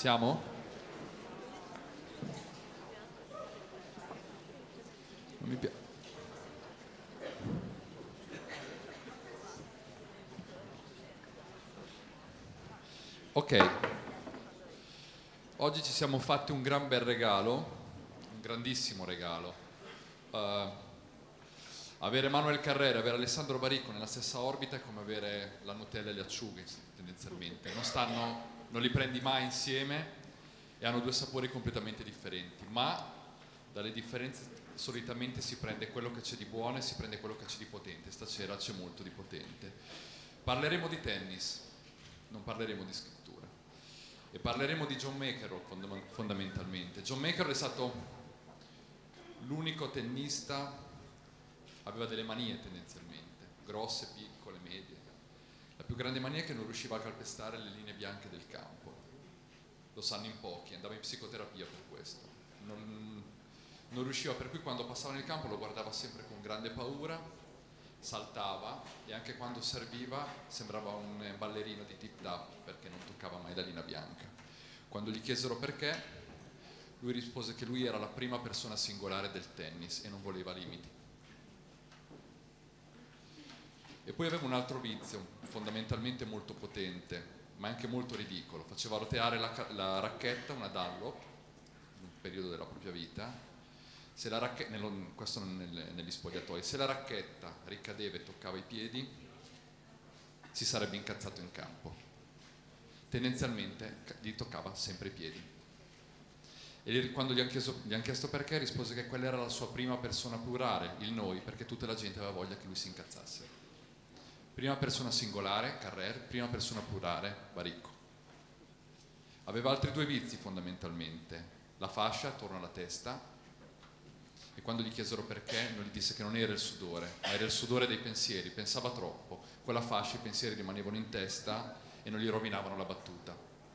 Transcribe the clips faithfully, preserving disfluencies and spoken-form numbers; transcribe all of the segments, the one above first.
Siamo? Non mi piace. Ok, oggi ci siamo fatti un gran bel regalo, un grandissimo regalo. Uh, avere Manuel Carrera e avere Alessandro Baricco nella stessa orbita è come avere la Nutella e le acciughe, tendenzialmente. Non stanno, non li prendi mai insieme e hanno due sapori completamente differenti, ma dalle differenze solitamente si prende quello che c'è di buono e si prende quello che c'è di potente. Stasera c'è molto di potente. Parleremo di tennis, non parleremo di scrittura. E parleremo di John McEnroe fondamentalmente. John McEnroe è stato l'unico tennista, aveva delle manie tendenzialmente, grosse, piccole, medie. La più grande mania è che non riusciva a calpestare le linee bianche del campo. Lo sanno in pochi, andava in psicoterapia per questo. Non, non riusciva, per cui quando passava nel campo lo guardava sempre con grande paura, saltava e anche quando serviva sembrava un ballerino di tip tap perché non toccava mai la linea bianca. Quando gli chiesero perché, lui rispose che lui era la prima persona singolare del tennis e non voleva limiti. E poi aveva un altro vizio, fondamentalmente molto potente, ma anche molto ridicolo. Faceva roteare la, la racchetta, una Dunlop, in un periodo della propria vita. Se la racchetta, nello, questo nel, negli spogliatoi, se la racchetta ricadeva e toccava i piedi, si sarebbe incazzato in campo. Tendenzialmente gli toccava sempre i piedi. E quando gli hanno chiesto, gli han chiesto perché, rispose che quella era la sua prima persona plurale, il noi, perché tutta la gente aveva voglia che lui si incazzasse. Prima persona singolare, Carrer, prima persona plurale, Baricco. Aveva altri due vizi fondamentalmente, la fascia attorno alla testa, e quando gli chiesero perché non gli disse che non era il sudore, ma era il sudore dei pensieri, pensava troppo, con la fascia i pensieri rimanevano in testa e non gli rovinavano la battuta.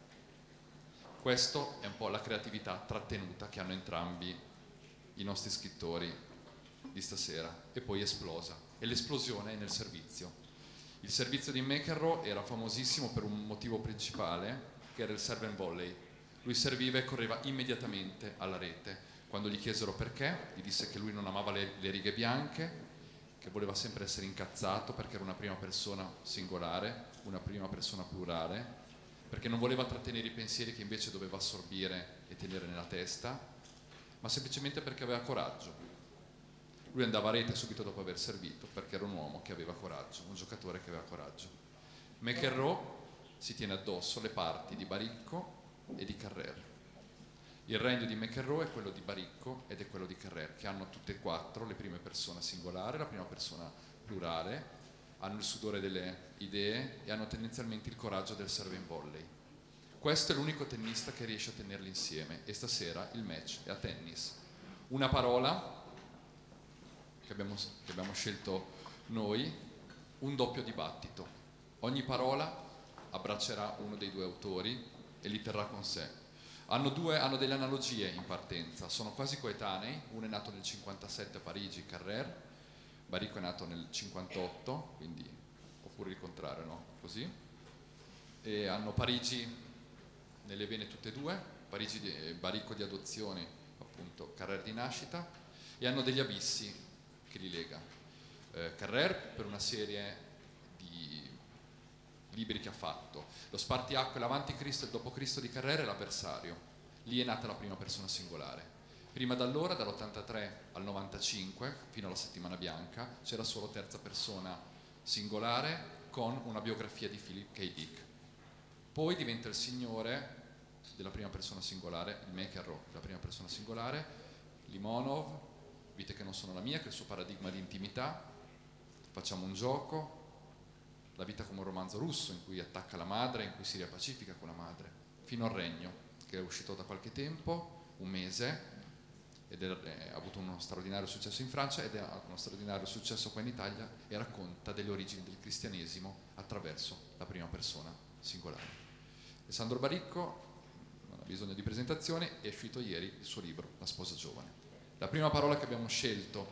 Questo è un po' la creatività trattenuta che hanno entrambi i nostri scrittori di stasera, e poi esplosa, e l'esplosione è nel servizio. Il servizio di McEnroe era famosissimo per un motivo principale, che era il serve and volley. Lui serviva e correva immediatamente alla rete. Quando gli chiesero perché, gli disse che lui non amava le, le righe bianche, che voleva sempre essere incazzato perché era una prima persona singolare, una prima persona plurale, perché non voleva trattenere i pensieri che invece doveva assorbire e tenere nella testa, ma semplicemente perché aveva coraggio. Lui andava a rete subito dopo aver servito perché era un uomo che aveva coraggio, un giocatore che aveva coraggio. McEnroe si tiene addosso le parti di Baricco e di Carrer. Il regno di McEnroe è quello di Baricco ed è quello di Carrer, che hanno tutte e quattro le prime persone singolare, la prima persona plurale, hanno il sudore delle idee e hanno tendenzialmente il coraggio del serve and volley. Questo è l'unico tennista che riesce a tenerli insieme, e stasera il match è a tennis. Una parola che abbiamo, che abbiamo scelto noi, un doppio dibattito. Ogni parola abbraccerà uno dei due autori e li terrà con sé. Hanno, due, hanno delle analogie in partenza, sono quasi coetanei. Uno è nato nel cinquantasette a Parigi, Carrer, Baricco è nato nel cinquantotto, quindi, oppure il contrario, no? Così. E hanno Parigi nelle vene tutte e due, Parigi di, Baricco di adozione, appunto, Carrer di nascita, e hanno degli abissi che li lega. Eh, Carrer per una serie di libri che ha fatto. Lo spartiacque, l'avanti Cristo e il dopo Cristo di Carrer è l'avversario. Lì è nata la prima persona singolare. Prima d'allora, dall'ottantatré al novantacinque, fino alla settimana bianca, c'era solo terza persona singolare con una biografia di Philip K. Dick. Poi diventa il signore della prima persona singolare, il McEnroe della prima persona singolare, Limonov, Vite che non sono la mia, che è il suo paradigma di intimità, Facciamo un gioco, La vita come un romanzo russo in cui attacca la madre, in cui si riappacifica con la madre, fino al Regno, che è uscito da qualche tempo, un mese, ed è, ha avuto uno straordinario successo in Francia ed ha uno straordinario successo qua in Italia, e racconta delle origini del cristianesimo attraverso la prima persona singolare. Alessandro Baricco, non ha bisogno di presentazione, è uscito ieri il suo libro La sposa giovane. La prima parola che abbiamo scelto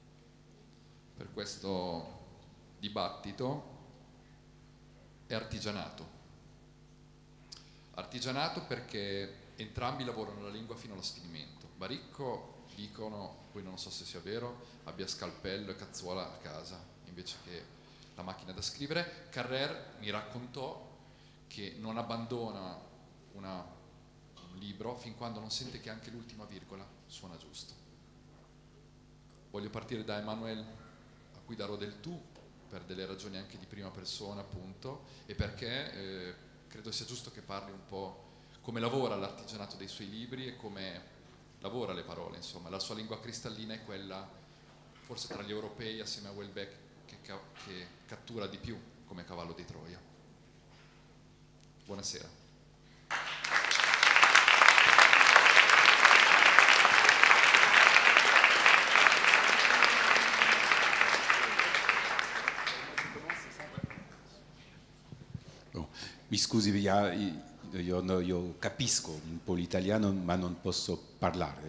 per questo dibattito è artigianato. Artigianato perché entrambi lavorano la lingua fino allo sfinimento. Baricco, dicono, poi non so se sia vero, abbia scalpello e cazzuola a casa invece che la macchina da scrivere. Carrer mi raccontò che non abbandona una, un libro fin quando non sente che anche l'ultima virgola suona giusto. Voglio partire da Emmanuel, a cui darò del tu, per delle ragioni anche di prima persona, appunto, e perché eh, credo sia giusto che parli un po' come lavora l'artigianato dei suoi libri e come lavora le parole, insomma. La sua lingua cristallina è quella, forse tra gli europei, assieme a Houellebecq, che, ca che cattura di più come cavallo di Troia. Buonasera. Mi scusi, io, io, io capisco un po' l'italiano, ma non posso parlare.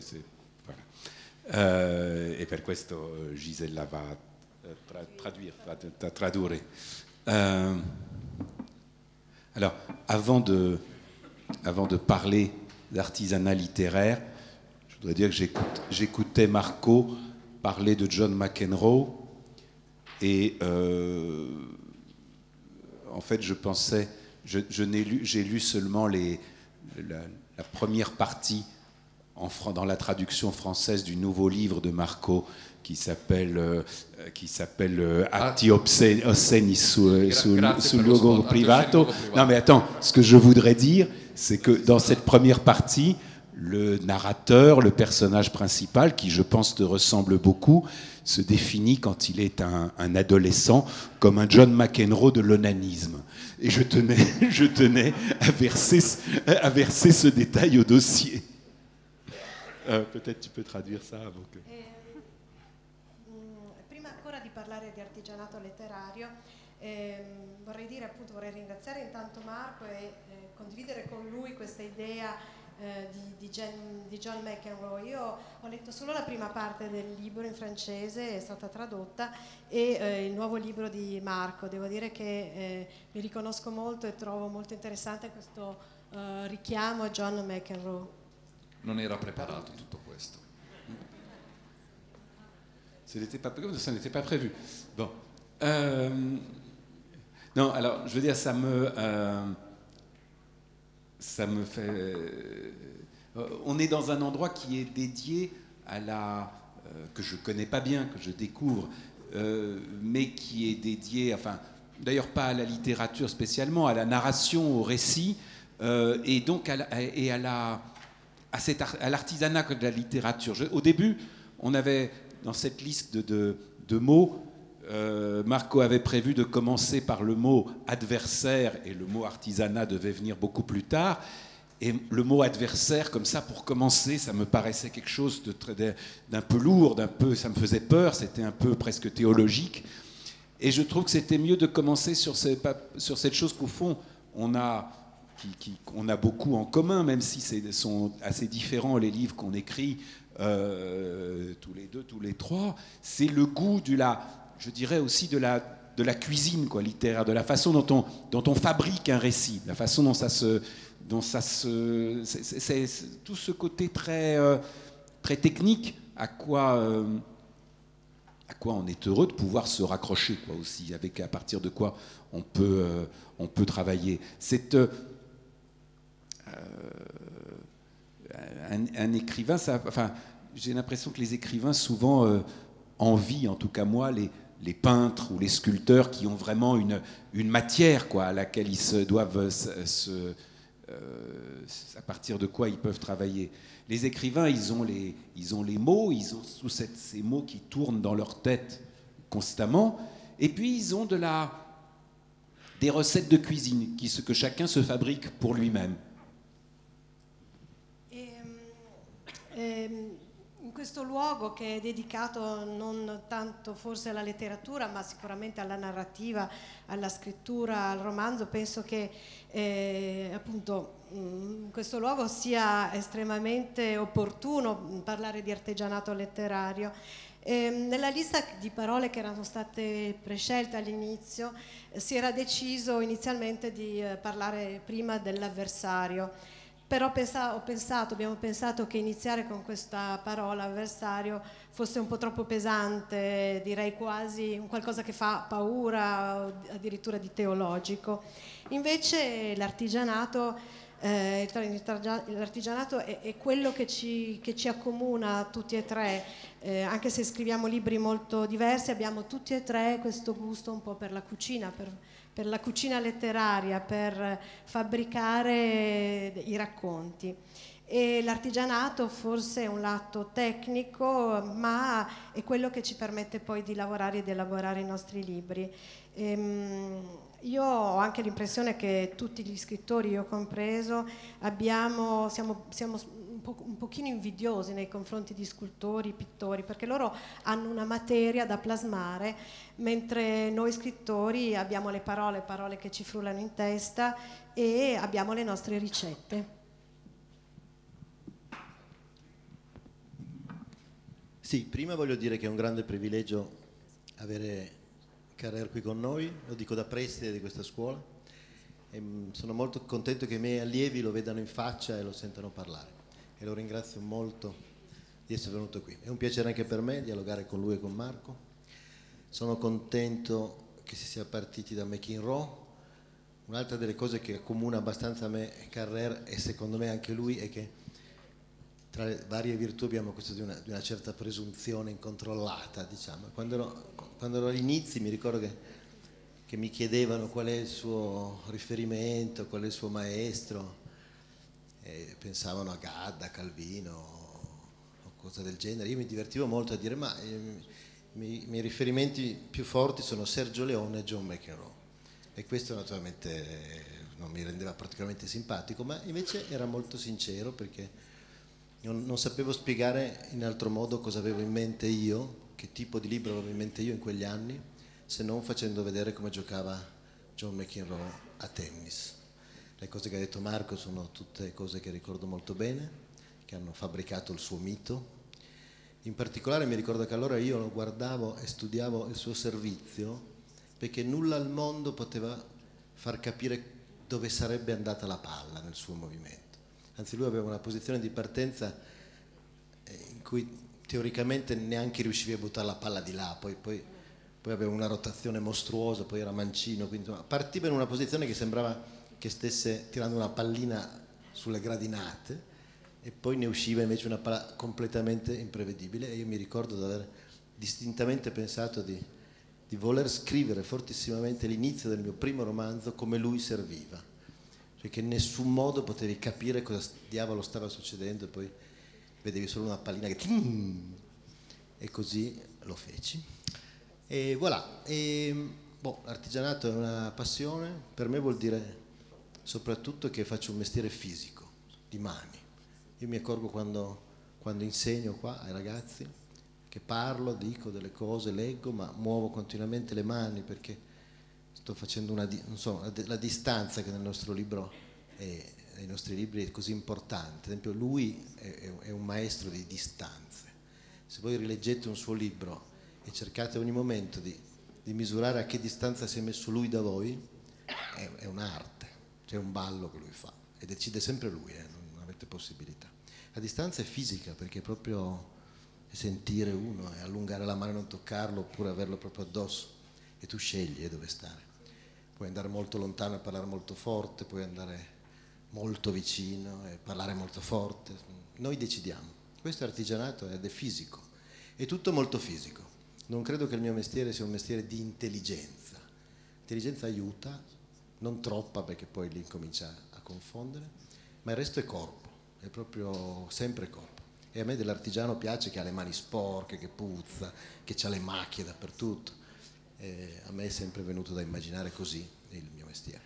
Euh, e per questo Gisella va a tra traduire. Va a tradurre. Euh, alors, avant de, avant de parler d'artisanat littéraire, je voudrais dire que j'écoutais Marco parler de John McEnroe et euh, en fait, je pensais, je, je n'ai lu, j'ai lu seulement les, la, la première partie en, dans la traduction française du nouveau livre de Marco qui s'appelle euh, qui s'appelle euh, Atti Ossenis sul, sul, sul luogo privato. Non, mais attends, ce que je voudrais dire, c'est que dans cette première partie, le narrateur, le personnage principal, qui je pense te ressemble beaucoup, se définit quand il est un, un adolescent comme un John McEnroe de l'onanisme. Et je tenais, je tenais à, verser, à verser ce détail au dossier. Euh, Peut-être tu peux traduire ça avant que... Eh, prima ancora di parlare di artigianato letterario, eh, vorrei dire appunto, vorrei ringraziare intanto Marco e eh, condividere con lui questa idea Eh, di, di, Jen, di John McEnroe. Io ho letto solo la prima parte del libro in francese, è stata tradotta, e eh, il nuovo libro di Marco. Devo dire che eh, mi riconosco molto e trovo molto interessante questo eh, richiamo a John McEnroe. Non era preparato tutto questo. Ce n'était pas, ça n'était pas prévu. Bon. Euh, non, alors, je veux dire, ça me... Euh, ça me fait... Euh, on est dans un endroit qui est dédié à la... Euh, que je ne connais pas bien, que je découvre, euh, mais qui est dédié, enfin, d'ailleurs pas à la littérature spécialement, à la narration, au récit, euh, et donc à la, et à la... à, cet art, à l'artisanat de la littérature. Je, au début, on avait, dans cette liste de, de, de mots, Euh, Marco avait prévu de commencer par le mot adversaire et le mot artisanat devait venir beaucoup plus tard. Et le mot adversaire, comme ça, pour commencer, ça me paraissait quelque chose de très, d'un peu lourd, d'un peu, ça me faisait peur, c'était un peu presque théologique. Et je trouve que c'était mieux de commencer sur, ces, sur cette chose qu'au fond, on a, qui, qui, on a beaucoup en commun, même si c'est sont assez différents les livres qu'on écrit euh, tous les deux, tous les trois. C'est le goût de la... je dirais aussi de la, de la cuisine quoi, littéraire, de la façon dont on, dont on fabrique un récit, la façon dont ça se... Dont ça se c'est, c'est, c'est tout ce côté très, euh, très technique à quoi, euh, à quoi on est heureux de pouvoir se raccrocher quoi, aussi, avec, à partir de quoi on peut, euh, on peut travailler. C'est... Euh, un, un écrivain, ça, enfin, j'ai l'impression que les écrivains souvent euh, envient, en tout cas moi, les... les peintres ou les sculpteurs qui ont vraiment une, une matière quoi, à laquelle ils se doivent, se, se, euh, à partir de quoi ils peuvent travailler. Les écrivains, ils ont les, ils ont les mots, ils ont tous cette, ces mots qui tournent dans leur tête constamment, et puis ils ont de la, des recettes de cuisine, qui, ce que chacun se fabrique pour lui-même. Et, et... in questo luogo che è dedicato non tanto forse alla letteratura ma sicuramente alla narrativa, alla scrittura, al romanzo, penso che eh, appunto in questo luogo sia estremamente opportuno parlare di artigianato letterario. E nella lista di parole che erano state prescelte all'inizio eh, si era deciso inizialmente di eh, parlare prima dell'avversario, però pensa, ho pensato, abbiamo pensato che iniziare con questa parola avversario fosse un po' troppo pesante, direi quasi un qualcosa che fa paura, addirittura di teologico. Invece l'artigianato Eh, l'artigianato è, è quello che ci, che ci accomuna tutti e tre, eh, anche se scriviamo libri molto diversi, abbiamo tutti e tre questo gusto un po' per la cucina, per, per la cucina letteraria, per fabbricare i racconti. E l'artigianato forse è un lato tecnico, ma è quello che ci permette poi di lavorare e di elaborare i nostri libri. Ehm, Io ho anche l'impressione che tutti gli scrittori, io compreso, abbiamo, siamo, siamo un, po', un pochino invidiosi nei confronti di scultori, pittori, perché loro hanno una materia da plasmare, mentre noi scrittori abbiamo le parole, parole che ci frullano in testa e abbiamo le nostre ricette. Sì, prima voglio dire che è un grande privilegio avere Carrer qui con noi, lo dico da preside di questa scuola, e sono molto contento che i miei allievi lo vedano in faccia e lo sentano parlare, e lo ringrazio molto di essere venuto qui. È un piacere anche per me dialogare con lui e con Marco. Sono contento che si sia partiti da McEnroe. Un'altra delle cose che accomuna abbastanza me e Carrer, e secondo me anche lui, è che tra le varie virtù abbiamo questo di una, di una certa presunzione incontrollata, diciamo. Quando ero, quando ero agli inizi mi ricordo che, che mi chiedevano qual è il suo riferimento, qual è il suo maestro, e pensavano a Gadda, a Calvino o cose del genere. Io mi divertivo molto a dire ma eh, i miei riferimenti più forti sono Sergio Leone e John McEnroe, e questo naturalmente non mi rendeva particolarmente simpatico, ma invece era molto sincero, perché Non, non sapevo spiegare in altro modo cosa avevo in mente io, che tipo di libro avevo in mente io in quegli anni, se non facendo vedere come giocava John McEnroe a tennis. Le cose che ha detto Marco sono tutte cose che ricordo molto bene, che hanno fabbricato il suo mito. In particolare mi ricordo che allora io lo guardavo e studiavo il suo servizio, perché nulla al mondo poteva far capire dove sarebbe andata la palla nel suo movimento. Anzi, lui aveva una posizione di partenza in cui teoricamente neanche riuscivi a buttare la palla di là, poi, poi, poi aveva una rotazione mostruosa, poi era mancino, quindi insomma, partiva in una posizione che sembrava che stesse tirando una pallina sulle gradinate, e poi ne usciva invece una palla completamente imprevedibile. E io mi ricordo di aver distintamente pensato di, di voler scrivere fortissimamente l'inizio del mio primo romanzo come lui serviva, cioè che in nessun modo potevi capire cosa diavolo stava succedendo, e poi vedevi solo una pallina che... E così lo feci. E voilà. E, boh, l'artigianato è una passione, per me vuol dire soprattutto che faccio un mestiere fisico, di mani. Io mi accorgo quando, quando insegno qua ai ragazzi, che parlo, dico delle cose, leggo, ma muovo continuamente le mani, perché sto facendo una, non so, la distanza che nel nostro libro è, nei nostri libri è così importante. Ad esempio lui è, è un maestro di distanze. Se voi rileggete un suo libro e cercate ogni momento di, di misurare a che distanza si è messo lui da voi, è, è un'arte, c'è un ballo che lui fa, e decide sempre lui, eh, non avete possibilità. La distanza è fisica, perché è proprio sentire uno e allungare la mano e non toccarlo, oppure averlo proprio addosso, e tu scegli dove stare. Puoi andare molto lontano e parlare molto forte, puoi andare molto vicino e parlare molto forte. Noi decidiamo. Questo è artigianato ed è fisico. È tutto molto fisico. Non credo che il mio mestiere sia un mestiere di intelligenza. L'intelligenza aiuta, non troppa, perché poi lì comincia a confondere, ma il resto è corpo, è proprio sempre corpo. E a me dell'artigiano piace che ha le mani sporche, che puzza, che ha le macchie dappertutto. E a me è sempre venuto da immaginare così il mio mestiere.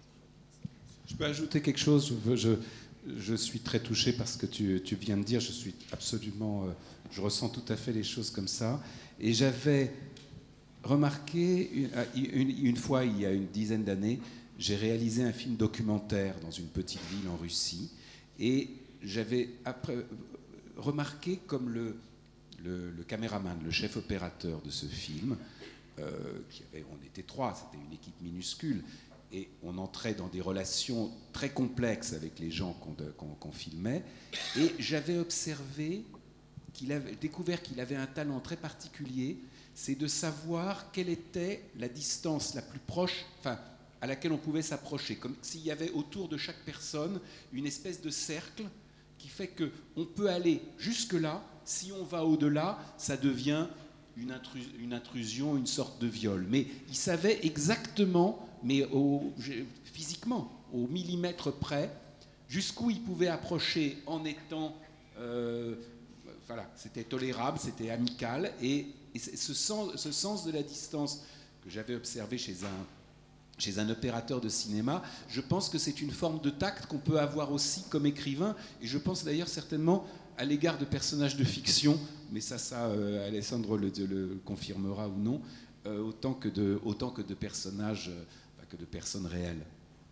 Je peux ajouter quelque chose. Je, je, je suis très touché par ce que tu, tu viens de dire. Je suis absolument, euh, je ressens tout à fait les choses comme ça. Et j'avais remarqué une, une, une fois, il y a une dizaine d'années, j'ai réalisé un film documentaire dans une petite ville en Russie, et j'avais après remarqué comme le le, le caméraman, le chef opérateur de ce film, euh, qui avait, on était trois, c'était une équipe minuscule, et on entrait dans des relations très complexes avec les gens qu'on qu'on, qu'on filmait, et j'avais observé, qu'il avait découvert qu'il avait un talent très particulier, c'est de savoir quelle était la distance la plus proche, enfin, à laquelle on pouvait s'approcher, comme s'il y avait autour de chaque personne une espèce de cercle qui fait qu'on peut aller jusque-là. Si on va au-delà, ça devient une, intrus une intrusion, une sorte de viol. Mais il savait exactement, mais au, physiquement, au millimètre près, jusqu'où il pouvait approcher en étant... Euh, voilà, c'était tolérable, c'était amical. Et, et ce, sens, ce sens de la distance que j'avais observé chez un, chez un opérateur de cinéma, je pense que c'est une forme de tact qu'on peut avoir aussi comme écrivain. Et je pense d'ailleurs certainement à l'égard de personnages de fiction, mais ça, ça euh, Alessandro le, le confirmera ou non, euh, autant, que de, autant que de personnages, euh, que de personnes réelles.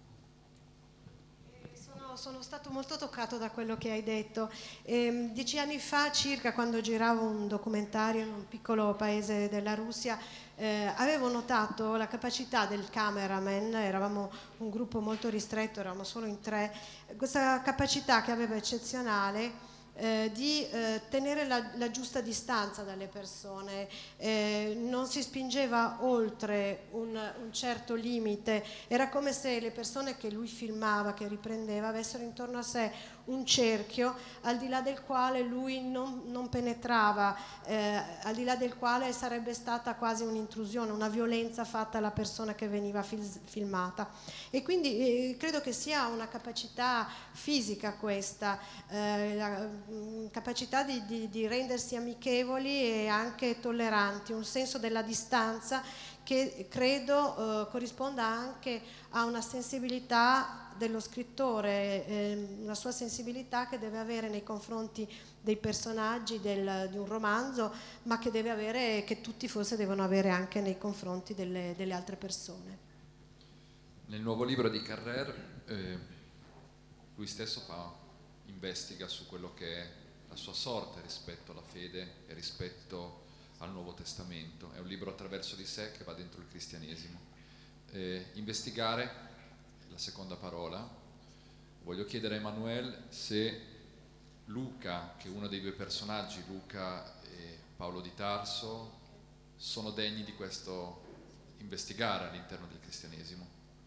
Sono, sono stato molto toccato da quello che hai detto. E, dieci anni fa circa, quando giravo un documentario in un piccolo paese della Russia, eh, avevo notato la capacità del cameraman, eravamo un gruppo molto ristretto, eravamo solo in tre, questa capacità che aveva eccezionale Eh, di eh, tenere la, la giusta distanza dalle persone, eh, non si spingeva oltre un, un certo limite, era come se le persone che lui filmava, che riprendeva, avessero intorno a sé un cerchio al di là del quale lui non, non penetrava, eh, al di là del quale sarebbe stata quasi un'intrusione, una violenza fatta alla persona che veniva fil filmata. E quindi eh, credo che sia una capacità fisica questa, eh, la mh, capacità di, di, di rendersi amichevoli e anche tolleranti, un senso della distanza che credo eh, corrisponda anche a una sensibilità dello scrittore, eh, una sua sensibilità che deve avere nei confronti dei personaggi del, di un romanzo, ma che deve avere, che tutti forse devono avere anche nei confronti delle, delle altre persone. Nel nuovo libro di Carrère eh, lui stesso fa, investiga su quello che è la sua sorte rispetto alla fede e rispetto al Nuovo Testamento. È un libro attraverso di sé che va dentro il cristianesimo. Eh, investigare la seconda parola. Voglio chiedere a Emmanuel se Luca, che è uno dei due personaggi, Luca e Paolo di Tarso, sono degni di questo investigare all'interno del cristianesimo.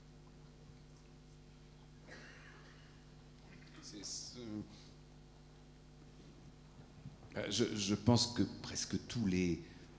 Je, je pense que presque tous les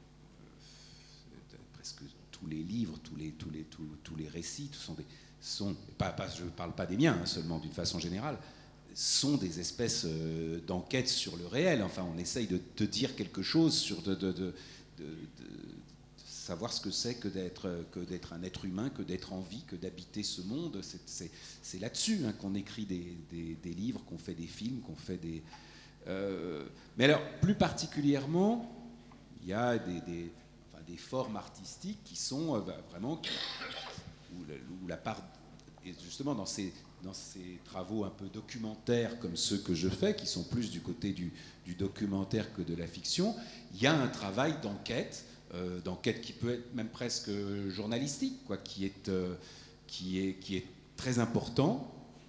presque tous les livres, tous les tous les tous, tous les récits, sont des sont pas, pas je ne parle pas des miens hein, seulement d'une façon générale, sont des espèces euh, d'enquêtes sur le réel. Enfin, on essaye de te dire quelque chose sur de, de, de, de, de savoir ce que c'est que d'être que d'être un être humain, que d'être en vie, que d'habiter ce monde. C'est là-dessus hein, qu'on écrit des, des, des livres, qu'on fait des films, qu'on fait des Euh, mais alors, plus particulièrement, il y a des, des, enfin, des formes artistiques qui sont euh, vraiment, où la, où la part, et justement dans ces, dans ces travaux un peu documentaires comme ceux que je fais, qui sont plus du côté du, du documentaire que de la fiction, il y a un travail d'enquête, euh, d'enquête qui peut être même presque journalistique, quoi, qui est, euh, qui est, qui est très important.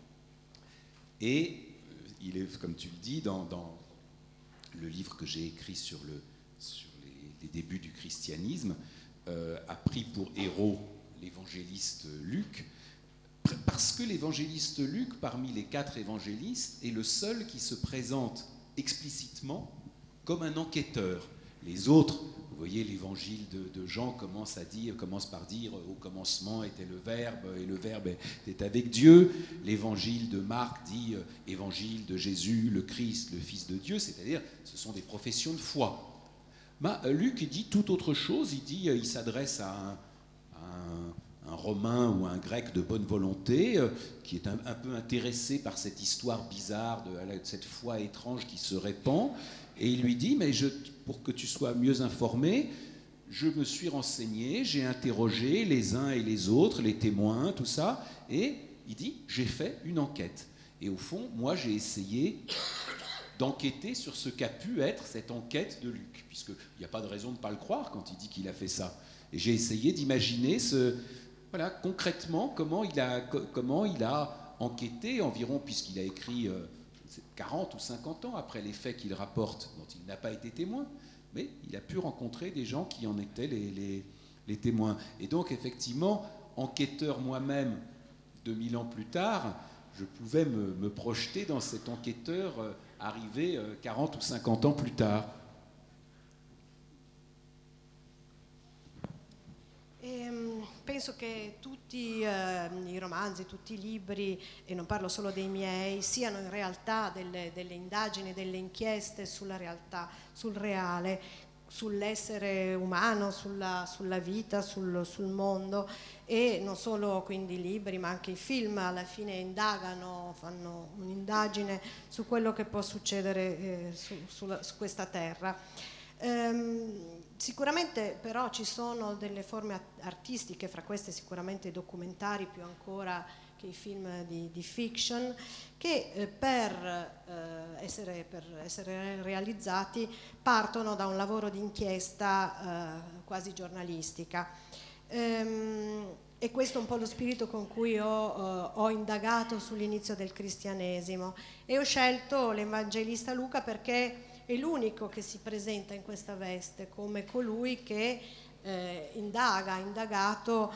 Et il est, comme tu le dis, dans, dans le livre que j'ai écrit sur, le, sur les, les débuts du christianisme, euh, a pris pour héros l'évangéliste Luc, parce que l'évangéliste Luc, parmi les quatre évangélistes, est le seul qui se présente explicitement comme un enquêteur. Les autres, vous voyez, l'évangile de, de Jean commence, à dire, commence par dire « Au commencement était le Verbe, et le Verbe était avec Dieu ». L'évangile de Marc dit « Évangile de Jésus, le Christ, le Fils de Dieu », c'est-à-dire ce sont des professions de foi. Mais Luc il dit tout autre chose, il dit il s'adresse à un, à un, un Romain ou un Grec de bonne volonté qui est un, un peu intéressé par cette histoire bizarre, de, de cette foi étrange qui se répand, et il lui dit « Mais je, pour que tu sois mieux informé, je me suis renseigné, j'ai interrogé les uns et les autres, les témoins, tout ça, et il dit « J'ai fait une enquête. Et au fond, moi, j'ai essayé d'enquêter sur ce qu'a pu être cette enquête de Luc, puisqu'il n'y a pas de raison de ne pas le croire quand il dit qu'il a fait ça. Et j'ai essayé d'imaginer ce, voilà, concrètement comment il a, comment il a enquêté environ, puisqu'il a écrit euh, quarante ou cinquante ans après les faits qu'il rapporte, dont il n'a pas été témoin, mais il a pu rencontrer des gens qui en étaient les, les, les témoins. Et donc, effectivement, enquêteur moi-même, deux mille ans plus tard, je pouvais me, me projeter dans cet enquêteur euh, arrivé euh, quarante ou cinquante ans plus tard. Ehm, penso che tutti eh, i romanzi, tutti i libri, e non parlo solo dei miei, siano in realtà delle, delle indagini, delle inchieste sulla realtà, sul reale, sull'essere umano, sulla, sulla vita, sul, sul mondo, e non solo quindi i libri ma anche i film alla fine indagano, fanno un'indagine su quello che può succedere eh, su, sulla, su questa terra. Ehm, sicuramente però ci sono delle forme artistiche, fra queste sicuramente i documentari più ancora che i film di, di fiction, che eh, per, eh, essere, per essere realizzati partono da un lavoro di inchiesta eh, quasi giornalistica. Ehm, e questo è un po' lo spirito con cui ho, eh, ho indagato sull'inizio del cristianesimo, e ho scelto l'Evangelista Luca perché è l'unico che si presenta in questa veste come colui che eh, indaga, ha indagato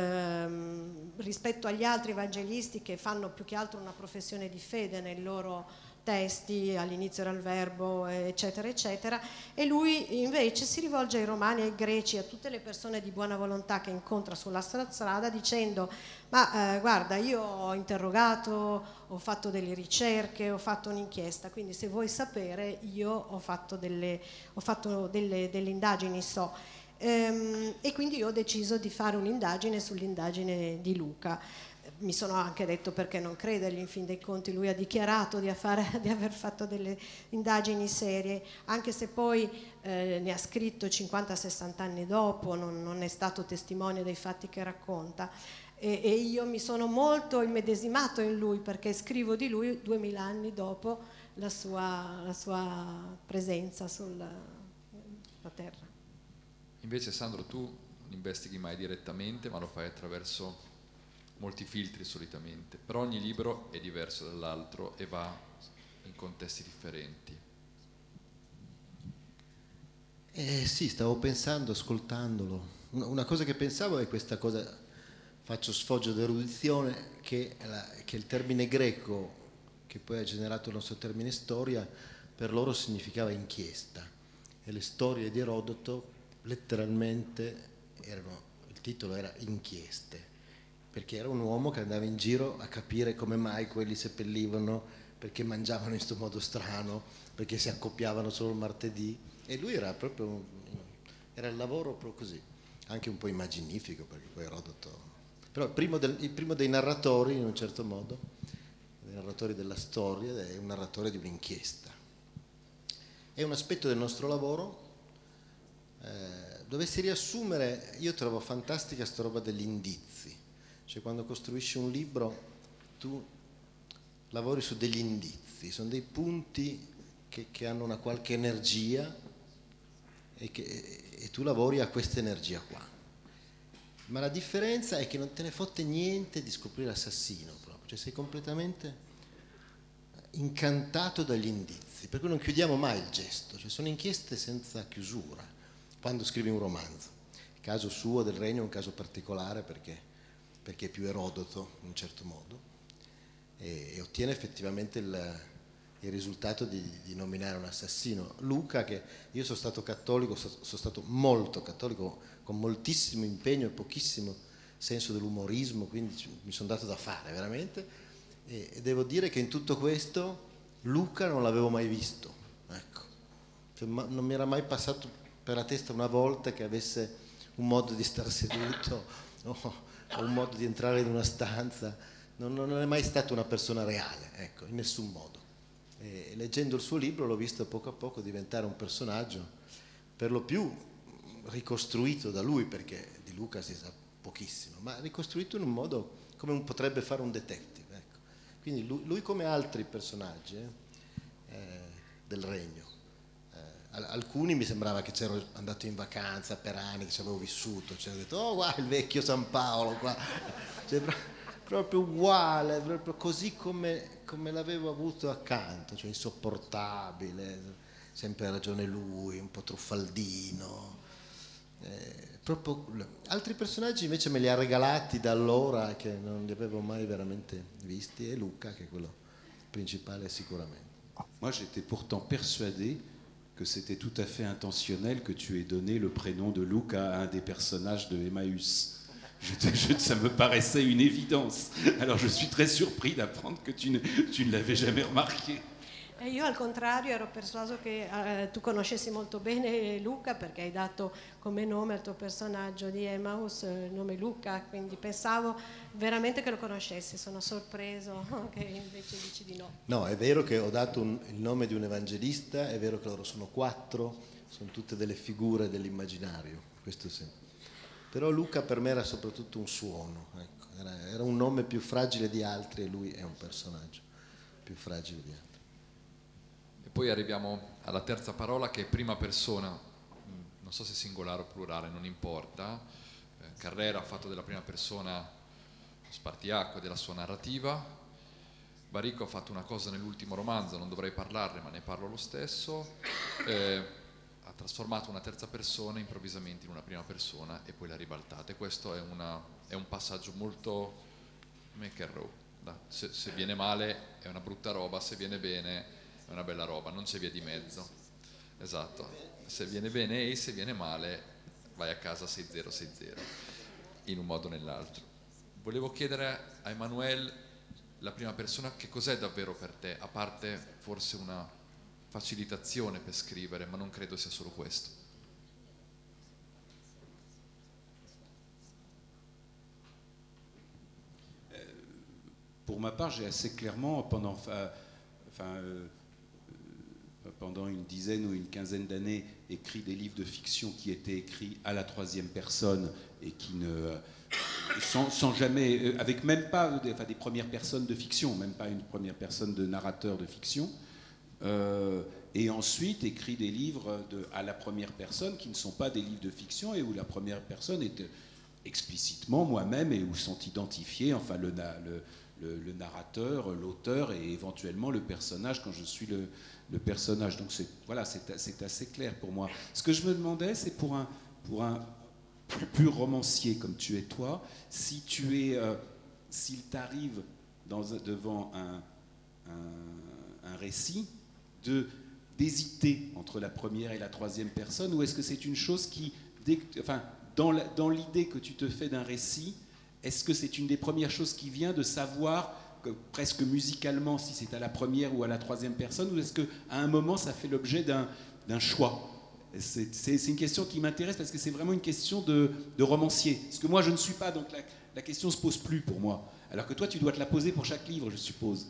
ehm, rispetto agli altri evangelisti che fanno più che altro una professione di fede nei loro testi, all'inizio era il verbo, eccetera, eccetera, e lui invece si rivolge ai romani, ai greci, a tutte le persone di buona volontà che incontra sulla strada dicendo: ma eh, guarda, io ho interrogato, ho fatto delle ricerche, ho fatto un'inchiesta, quindi se vuoi sapere io ho fatto delle, ho fatto delle, delle indagini, so. Ehm, e quindi io ho deciso di fare un'indagine sull'indagine di Luca. Mi sono anche detto perché non credergli, in fin dei conti lui ha dichiarato di, fare, di aver fatto delle indagini serie, anche se poi eh, ne ha scritto cinquanta sessanta anni dopo, non, non è stato testimone dei fatti che racconta. E, e io mi sono molto immedesimato in lui perché scrivo di lui duemila anni dopo la sua, la sua presenza sulla, sulla terra. Invece Sandro, tu non investighi mai direttamente, ma lo fai attraverso molti filtri solitamente, però ogni libro è diverso dall'altro e va in contesti differenti. Eh sì, stavo pensando, ascoltandolo. Una cosa che pensavo è questa cosa, faccio sfoggio d'erudizione, che, la, che il termine greco, che poi ha generato il nostro termine storia, per loro significava inchiesta. E le storie di Erodoto letteralmente erano, il titolo era Inchieste, perché era un uomo che andava in giro a capire come mai quelli seppellivano, perché mangiavano in questo modo strano, perché si accoppiavano solo il martedì, e lui era proprio, era il lavoro proprio così, anche un po' immaginifico, perché poi Erodoto, però il primo, del, il primo dei narratori in un certo modo, dei narratori della storia, è un narratore di un'inchiesta. È un aspetto del nostro lavoro, eh, dovessi riassumere, io trovo fantastica sta roba degli indizi. Cioè quando costruisci un libro tu lavori su degli indizi, sono dei punti che, che hanno una qualche energia e, che, e tu lavori a questa energia qua. Ma la differenza è che non te ne fotte niente di scoprire l'assassino proprio, cioè sei completamente incantato dagli indizi, per cui non chiudiamo mai il gesto, cioè sono inchieste senza chiusura quando scrivi un romanzo. Il caso suo del Regno è un caso particolare perché perché è più Erodoto in un certo modo, e, e ottiene effettivamente il, il risultato di, di nominare un assassino. Luca, che io sono stato cattolico, so, sono stato molto cattolico, con moltissimo impegno e pochissimo senso dell'umorismo, quindi mi sono dato da fare veramente, e, e devo dire che in tutto questo Luca non l'avevo mai visto, ecco. Cioè, ma, non mi era mai passato per la testa una volta che avesse un modo di star seduto no? O un modo di entrare in una stanza, non, non è mai stata una persona reale, ecco, in nessun modo. E leggendo il suo libro l'ho visto poco a poco diventare un personaggio per lo più ricostruito da lui, perché di Luca si sa pochissimo, ma ricostruito in un modo come un, potrebbe fare un detective, ecco. Quindi lui, lui come altri personaggi eh, del regno. Eh, alcuni mi sembrava che c'ero andato in vacanza per anni, che ci avevo vissuto, cioè, ho detto oh guarda il vecchio San Paolo qua, cioè, proprio uguale, proprio così come, come l'avevo avuto accanto, cioè insopportabile, sempre ragione lui, un po' truffaldino. Eh, proprio, altri personaggi invece me li ha regalati da allora, che non li avevo mai veramente visti, e Luca che è quello principale sicuramente. Moi j'étais pourtant persuadé que c'était tout à fait intentionnel que tu aies donné le prénom de Luca à un des personnages de Emmaüs. Je te, je, ça me paraissait une évidence. Alors je suis très surpris d'apprendre que tu ne, tu ne l'avais jamais remarqué. E io al contrario ero persuaso che eh, tu conoscessi molto bene Luca, perché hai dato come nome al tuo personaggio di Emmaus eh, il nome Luca, quindi pensavo veramente che lo conoscessi. Sono sorpreso che invece dici di no. No, è vero che ho dato un, il nome di un evangelista, è vero che loro sono quattro, sono tutte delle figure dell'immaginario, questo sì. Però Luca per me era soprattutto un suono, ecco. era, era un nome più fragile di altri e lui è un personaggio più fragile di altri. E poi arriviamo alla terza parola, che è prima persona, non so se singolare o plurale, non importa. eh, Carrera ha fatto della prima persona lo spartiacque della sua narrativa. Baricco ha fatto una cosa nell'ultimo romanzo, non dovrei parlarne ma ne parlo lo stesso, eh, ha trasformato una terza persona improvvisamente in una prima persona e poi l'ha ribaltata, e questo è, una, è un passaggio molto McEnroe. Se, se viene male è una brutta roba, se viene bene è una bella roba, non c'è via di mezzo. Esatto, se viene bene e se viene male vai a casa sei zero sei zero in un modo o nell'altro. Volevo chiedere a Emmanuel, la prima persona, che cos'è davvero per te, a parte forse una facilitazione per scrivere, ma non credo sia solo questo. Pour ma part, j'ai assez clairement, pendant, enfin, euh, pendant une dizaine ou une quinzaine d'années, écrit des livres de fiction qui étaient écrits à la troisième personne et qui ne, sans, sans jamais, avec même pas enfin, des premières personnes de fiction, même pas une première personne de narrateur de fiction, euh, et ensuite écrit des livres de, à la première personne qui ne sont pas des livres de fiction et où la première personne est explicitement moi-même et où sont identifiés, enfin le, le Le, le narrateur, l'auteur et éventuellement le personnage quand je suis le, le personnage. Donc c'est, voilà, c'est, c'est assez clair pour moi. Ce que je me demandais, c'est pour un, pour un pur romancier comme tu es toi, si tu es, euh, s'il t'arrive dans, devant un, un, un récit de, d'hésiter entre la première et la troisième personne, ou est-ce que c'est une chose qui, dès, enfin, dans, la, dans l'idée que tu te fais d'un récit, est-ce que c'est une des premières choses qui vient de savoir, que, presque musicalement, si c'est à la première ou à la troisième personne, ou est-ce qu'à un moment, ça fait l'objet d'un, d'un choix ? c'est, c'est, c'est une question qui m'intéresse parce que c'est vraiment une question de, de romancier. Parce que moi, je ne suis pas, donc la, la question ne se pose plus pour moi. Alors que toi, tu dois te la poser pour chaque livre, je suppose.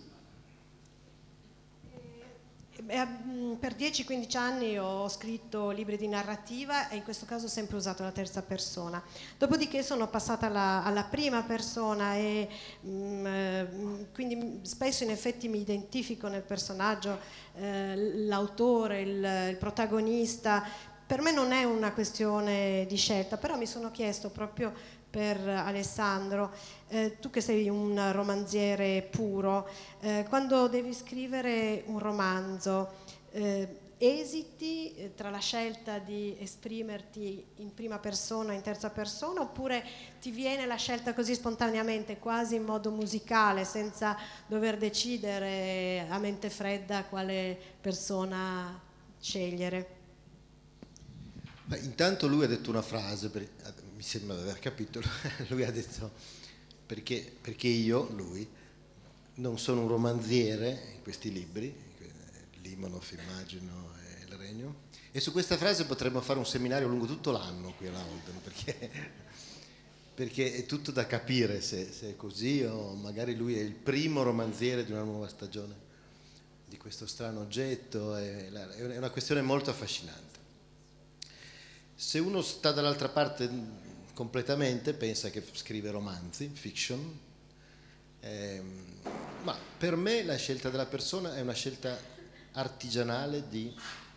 Per dieci quindici anni ho scritto libri di narrativa e in questo caso ho sempre usato la terza persona. Dopodiché sono passata alla, alla prima persona e mh, quindi spesso in effetti mi identifico nel personaggio, eh, l'autore, il, il protagonista. Per me non è una questione di scelta, però mi sono chiesto proprio per Alessandro, eh, tu che sei un romanziere puro, eh, quando devi scrivere un romanzo, eh, esiti eh, tra la scelta di esprimerti in prima persona o in terza persona, oppure ti viene la scelta così spontaneamente, quasi in modo musicale, senza dover decidere a mente fredda quale persona scegliere? Beh, intanto lui ha detto una frase, per, mi sembra di aver capito, lui ha detto perché, perché io, lui, non sono un romanziere in questi libri, Limonov immagino e Il Regno, e su questa frase potremmo fare un seminario lungo tutto l'anno qui alla Holden, perché, perché è tutto da capire se, se è così o magari lui è il primo romanziere di una nuova stagione di questo strano oggetto, è, è una questione molto affascinante. Se uno sta dall'altra parte completamente, pensa che scrive romanzi, fiction, eh, ma per me la scelta della persona è una scelta artigianale di,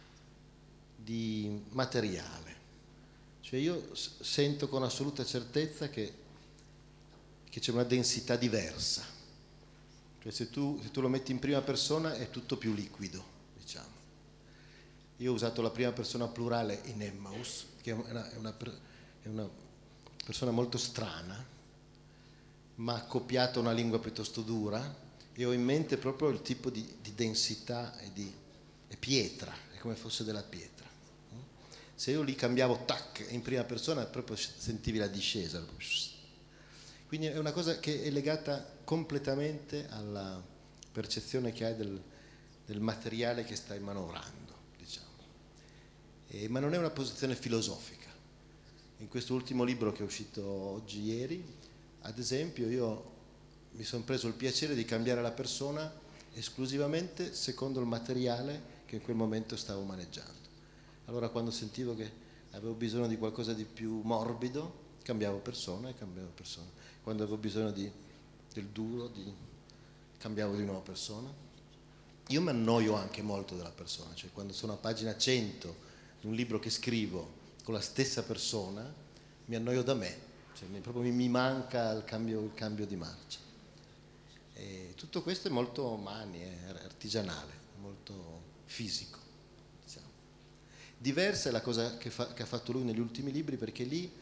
di materiale. Cioè io sento con assoluta certezza che, che c'è una densità diversa. Cioè se tu, se tu lo metti in prima persona è tutto più liquido, diciamo. Io ho usato la prima persona plurale in Emmaus, che è una, è una, è una persona molto strana, ma ha copiato una lingua piuttosto dura, e ho in mente proprio il tipo di, di densità e di è pietra, è come fosse della pietra. Se io lì cambiavo tac in prima persona, proprio sentivi la discesa. Quindi è una cosa che è legata completamente alla percezione che hai del, del materiale che stai manovrando, diciamo. E, ma non è una posizione filosofica. In questo ultimo libro che è uscito oggi, ieri, ad esempio, io mi sono preso il piacere di cambiare la persona esclusivamente secondo il materiale che in quel momento stavo maneggiando. Allora quando sentivo che avevo bisogno di qualcosa di più morbido, cambiavo persona e cambiavo persona. Quando avevo bisogno di, del duro, di, cambiavo di nuovo persona. Io mi annoio anche molto della persona, cioè quando sono a pagina cento di un libro che scrivo con la stessa persona, mi annoio da me, cioè mi, proprio mi manca il cambio, il cambio di marcia. E tutto questo è molto mani, è artigianale, molto fisico. Diciamo. Diversa è la cosa che, fa, che ha fatto lui negli ultimi libri, perché lì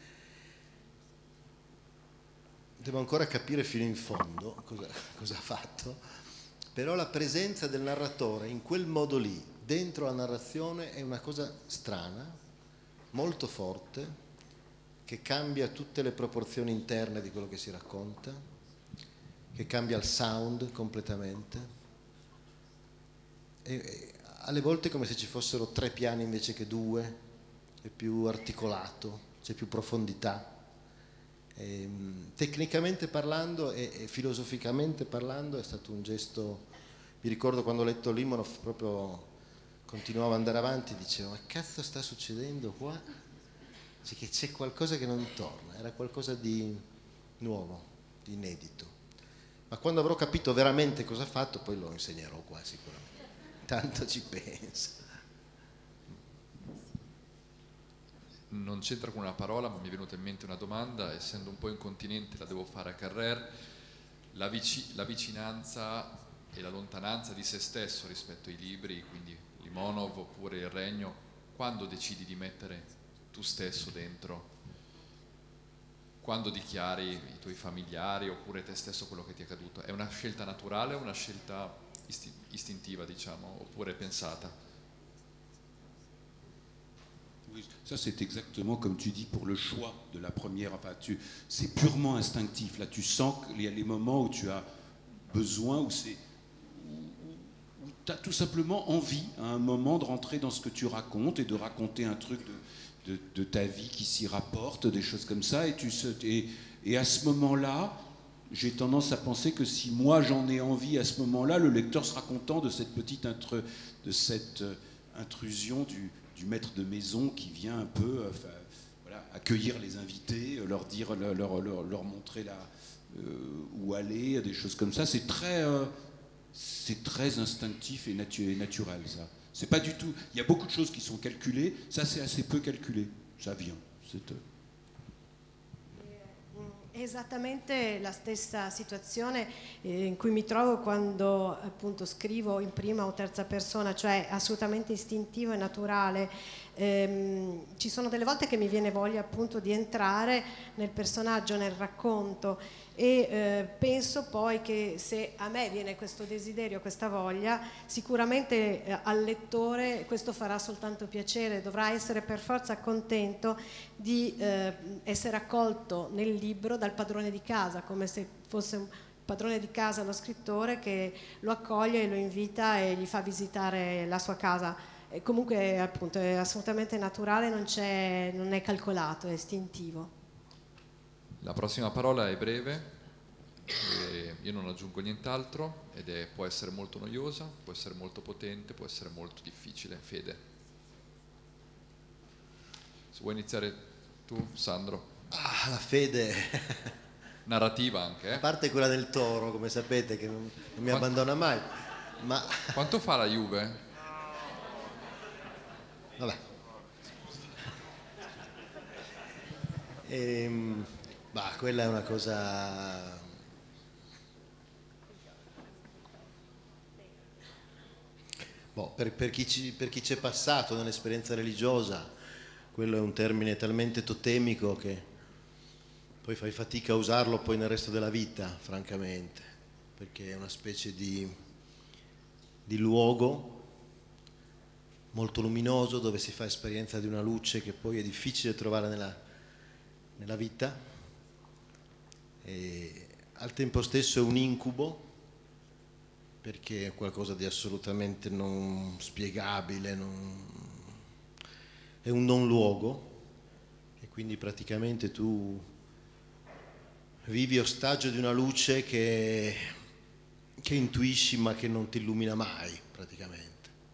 devo ancora capire fino in fondo cosa, cosa ha fatto, però la presenza del narratore in quel modo lì, dentro la narrazione, è una cosa strana, molto forte, che cambia tutte le proporzioni interne di quello che si racconta, che cambia il sound completamente, e, e alle volte è come se ci fossero tre piani invece che due, è più articolato, c'è più profondità. E, tecnicamente parlando e, e filosoficamente parlando è stato un gesto. Mi ricordo quando ho letto Limonov, proprio continuavo ad andare avanti, dicevo: ma cazzo sta succedendo qua? Cioè che c'è qualcosa che non torna, era qualcosa di nuovo, di inedito. Ma quando avrò capito veramente cosa ha fatto, poi lo insegnerò qua sicuramente. Tanto ci penso. Non c'entra con una parola, ma mi è venuta in mente una domanda. Essendo un po' incontinente, la devo fare a Carrère. La, vici- la vicinanza e la lontananza di se stesso rispetto ai libri, quindi Limonov oppure Il Regno, quando decidi di mettere tu stesso dentro? Quando dichiari i tuoi familiari oppure te stesso quello che ti è accaduto? È una scelta naturale o una scelta isti- istintiva, diciamo, oppure pensata? Oui, ça c'est exactement comme tu dis pour le choix de la première. Enfin, tu, c'est purement instinctif. Là, tu sens qu'il y a les moments où tu as besoin, où c'est, où, où tu as tout simplement envie, à un moment, de rentrer dans ce que tu racontes et de raconter un truc de, de, de ta vie qui s'y rapporte, des choses comme ça. Et, tu, et, et à ce moment-là, j'ai tendance à penser que si moi j'en ai envie à ce moment-là, le lecteur sera content de cette petite intru, de cette intrusion du du maître de maison qui vient un peu euh, voilà, accueillir les invités, leur dire, leur, leur, leur montrer la, euh, où aller, des choses comme ça. C'est très, euh, c'est très instinctif et, natu- et naturel, ça. C'est pas du tout. Il y a beaucoup de choses qui sont calculées. Ça, c'est assez peu calculé. Ça vient. C'est, euh... È esattamente la stessa situazione eh, in cui mi trovo quando appunto scrivo in prima o terza persona, cioè assolutamente istintivo e naturale. Ehm, ci sono delle volte che mi viene voglia appunto di entrare nel personaggio, nel racconto, e eh, penso poi che se a me viene questo desiderio, questa voglia, sicuramente eh, al lettore questo farà soltanto piacere, dovrà essere per forza contento di eh, essere accolto nel libro dal padrone di casa, come se fosse un padrone di casa lo scrittore che lo accoglie e lo invita e gli fa visitare la sua casa. E comunque appunto è assolutamente naturale, non, c'è, non è calcolato, è istintivo. La prossima parola è breve, e io non aggiungo nient'altro, ed è: può essere molto noiosa, può essere molto potente, può essere molto difficile. Fede. Se vuoi iniziare tu, Sandro. Ah, la fede. Narrativa anche, eh? A parte quella del Toro, come sapete, che non, non mi Quanto... abbandona mai. Ma... Quanto fa la Juve? Vabbè. E, bah, quella è una cosa... Boh, per, per chi ci, per chi c'è passato nell'esperienza religiosa, quello è un termine talmente totemico che poi fai fatica a usarlo poi nel resto della vita, francamente, perché è una specie di, di luogo molto luminoso dove si fa esperienza di una luce che poi è difficile trovare nella, nella vita, e al tempo stesso è un incubo, perché è qualcosa di assolutamente non spiegabile, non... è un non luogo, e quindi praticamente tu vivi ostaggio di una luce che, che intuisci ma che non ti illumina mai praticamente.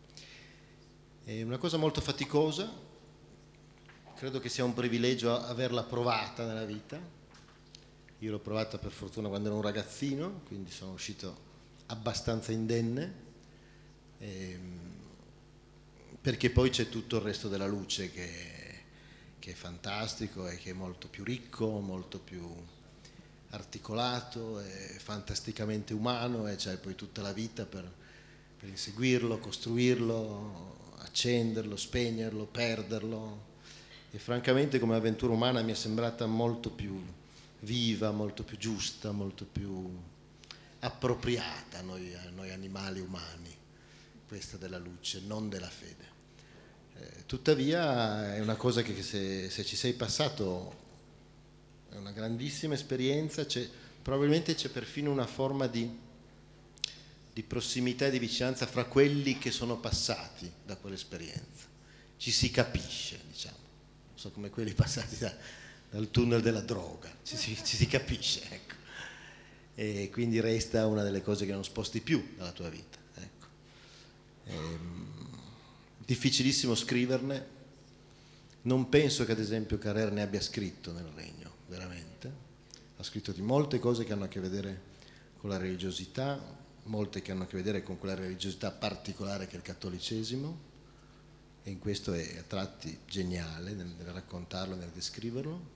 È una cosa molto faticosa, credo che sia un privilegio averla provata nella vita. Io l'ho provata per fortuna quando ero un ragazzino, quindi sono uscito abbastanza indenne, ehm, perché poi c'è tutto il resto della luce che, che è fantastico e che è molto più ricco, molto più articolato, è fantasticamente umano, e c'hai poi tutta la vita per, per inseguirlo, costruirlo, accenderlo, spegnerlo, perderlo, e francamente come avventura umana mi è sembrata molto più viva, molto più giusta, molto più appropriata a noi, a noi animali umani, questa della luce, non della fede. Eh, tuttavia è una cosa che se, se ci sei passato è una grandissima esperienza, c'è, probabilmente c'è perfino una forma di, di prossimità e di vicinanza fra quelli che sono passati da quell'esperienza. Ci si capisce, diciamo, non so, come quelli passati da, dal tunnel della droga, ci si, ci si capisce, ecco. E quindi resta una delle cose che non sposti più dalla tua vita, ecco. Ehm, difficilissimo scriverne, non penso che ad esempio Carrère ne abbia scritto nel Regno, veramente. Ha scritto di molte cose che hanno a che vedere con la religiosità, molte che hanno a che vedere con quella religiosità particolare che è il cattolicesimo, e in questo è a tratti geniale nel, nel raccontarlo, nel descriverlo.